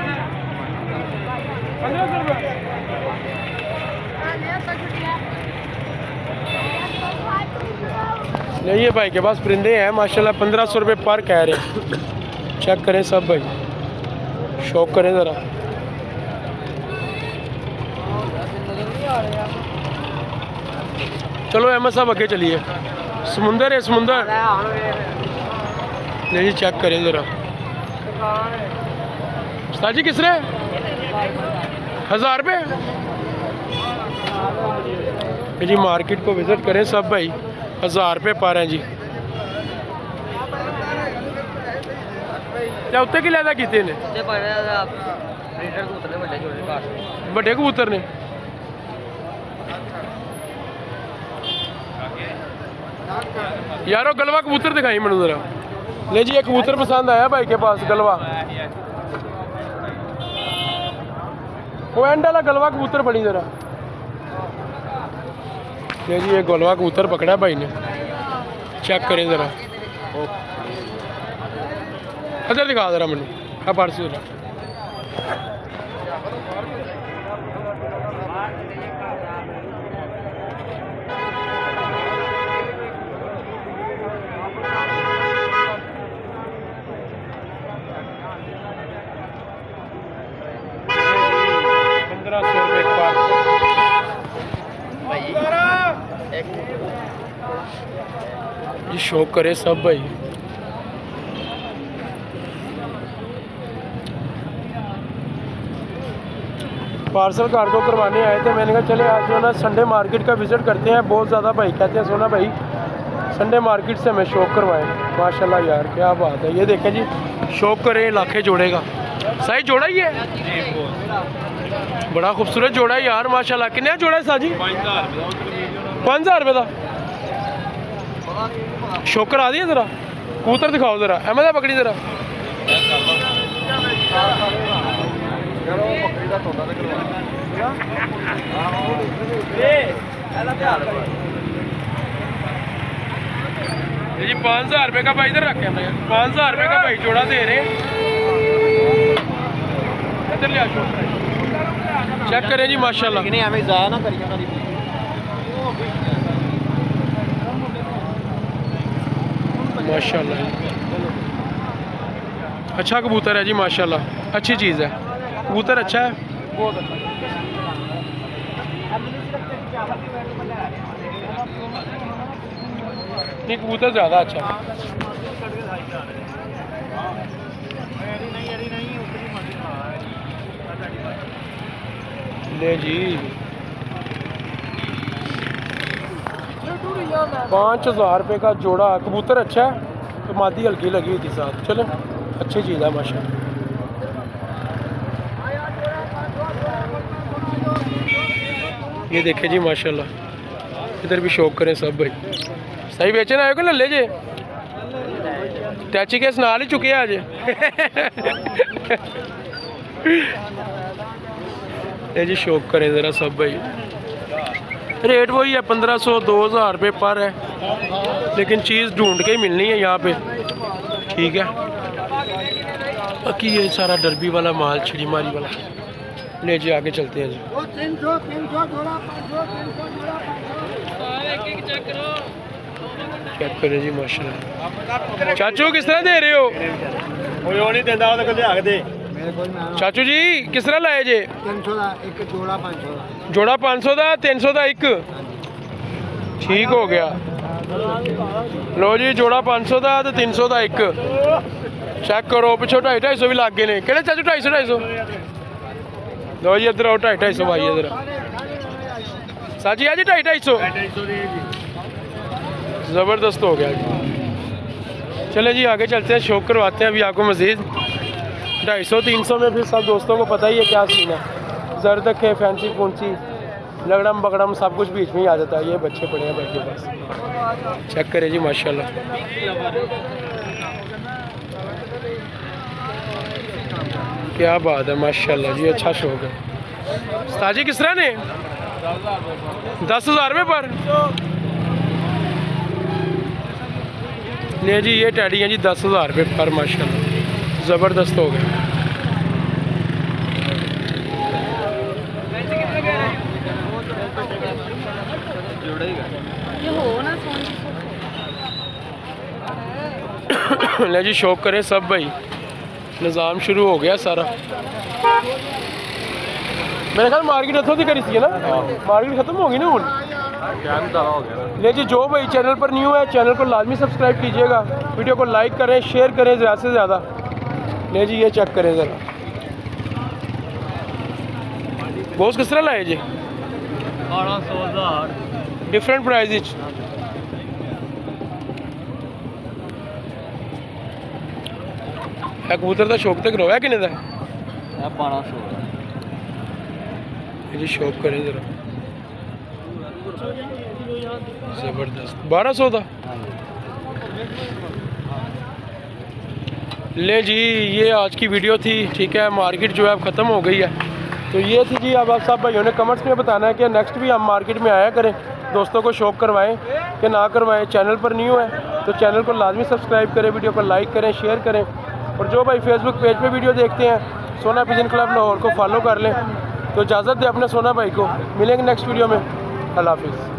Speaker 1: पंद्रह सौ रुपये। नहीं ये भाई के पास परिंदे हैं माशाल्लाह, पंद्रह सौ रुपये पर कह रहे हैं। चेक करें सब भाई, शौक करें ज़रा। चलो अहमद साहब आगे चलिए। समुंदर है समुंदर। नहीं जी चेक करें ज़रा। उस्ताद जी किस रहे? हज़ार रुपये। जी मार्केट को विज़िट करें सब भाई, हज़ार रुपये पर हैं जी। क्या उत्ते की लैदा किते ने? बड़े कबूतर ने। यारो गलवा कबूतर दिखाई मैनू जरा। ले जी एक कबूतर पसंद आया भाई के पास, गलवा। वो एंड वाला गलवा कबूतर बड़ी जरा। ले जी ये गलवा कबूतर पकड़ा भाई ने, चेक करें ज़रा। इधर दिखा ज़रा मैनू, हाँ पर्स जरा। पंद्रह सौ रुपये पर। ये शौक करे सब भाई। पार्सल कार्गो करवाने आए थे, मैंने कहा चले आज जो है ना संडे मार्केट का विज़िट करते हैं। बहुत ज़्यादा भाई कहते हैं सोना भाई संडे मार्केट से हमें शौक करवाएं। माशाल्लाह यार क्या बात है। ये देखें जी शौक करे लाखे जोड़ेगा, सही जोड़ा ही है, बड़ा खूबसूरत जोड़ा है यार माशाल्लाह। कितना जोड़ा है साजी? पाँच हज़ार रुपये का। शौक करा दिए ज़रा, कबूतर दिखाओ ज़रा। अहमद पकड़ी ज़रा। जी पाँच हज़ार रुपये का भाई इधर रखे हमने, पाँच हज़ार रुपये का भाई जोड़ा दे रहे हैं। इधर लिया चेक करें जी माशाल्लाह। माशाल्लाह अच्छा कबूतर है जी माशाल्लाह, अच्छी चीज़ है, कबूतर अच्छा है बहुत अच्छा। नहीं कबूतर ज़्यादा अच्छा है। ले जी पाँच हज़ार रुपये का जोड़ा, कबूतर अच्छा है, तो मादी हल्की लगी हुई थी साथ। चलो अच्छी चीज़ है माशाल्लाह। ये देखे जी माशाल्लाह, इधर भी शौक करें सब भाई। सही बेचने आए को ले जे टैची केस नाल ही चुके आज। ये जी शौक करें ज़रा सब भाई। रेट वही है पंद्रह सौ दो हज़ार रुपये पर है, लेकिन चीज़ ढूंढ के ही मिलनी है यहाँ पे, ठीक है। बाकी ये सारा डरबी वाला माल छिड़ी मारी वाला। ले जी आगे चलते हैं जी। चेक करें जी माशाल्लाह। चाचू किस तरह दे रहे हो? चाचू जी किस तरह लाए जे? जोड़ा पाँच सौ का तीन सौ का एक। ठीक हो गया। लो जी जोड़ा पाँच सौ का तो तीन सौ का एक। चेक करो पिछो ढाई ढाई सौ भी लग गए ने। कहते चाचू ढाई सौ ढाई सौ लो जी इधर आओ। ढाई ढाई सौ भाई इधर साजी आज ढाई ढाई सौ ज़बरदस्त हो गया जी। चले जी आगे चलते हैं, शौक करवाते हैं अभी आपको मज़ीद। ढाई सौ तीन सौ में फिर सब दोस्तों को पता ही है क्या सीन है। जर्द है फैंसी फूंसी लगड़म बगड़म सब कुछ बीच में ही आ जाता है। ये बच्चे पड़े हैं भाई के पास। चेक करें जी माशाल्लाह। क्या बात है माशाल्लाह जी, अच्छा शौक है। ताजी किस तरह ने? दस हज़ार रुपये पर। नहीं जी ये टैडी हैं जी दस हज़ार रुपये पर माशाल्लाह ज़बरदस्त हो गए। ले जी शौक करें सब भाई। निज़ाम शुरू हो गया सारा। मेरे ख्याल मार्केट इतों की करी सी है ना, मार्केट खत्म हो गई ना हूँ। ले जी जो भाई चैनल पर न्यू है चैनल को लाजमी सब्सक्राइब कीजिएगा, वीडियो को लाइक करें शेयर करें ज़्यादा से ज़्यादा। ले जी ये चेक करें ज़रा बहुत किस तरह लाए जी?
Speaker 3: बारह सौ हज़ार
Speaker 1: डिफरेंट प्राइस। कबूतर का शौक तक रोया किन्ने दा?
Speaker 3: बारह सौ
Speaker 1: जी शौक करें ज़रा ज़बरदस्त। बारह सौ का। ले जी ये आज की वीडियो थी। ठीक है मार्केट जो है अब ख़त्म हो गई है। तो ये थी जी। अब आप सब भाइयों ने कमेंट्स में बताना है कि नेक्स्ट भी हम मार्केट में आया करें, दोस्तों को शौक करवाएं कि ना करवाएं। चैनल पर न्यू है तो चैनल को लाजमी सब्सक्राइब करें, वीडियो को लाइक करें शेयर करें। और जो भाई फेसबुक पेज पे वीडियो देखते हैं सोना पिजन क्लब लाहौर को फॉलो कर लें। तो इजाज़त दे अपने सोना भाई को। मिलेंगे नेक्स्ट वीडियो में। अल्लाह हाफिज़।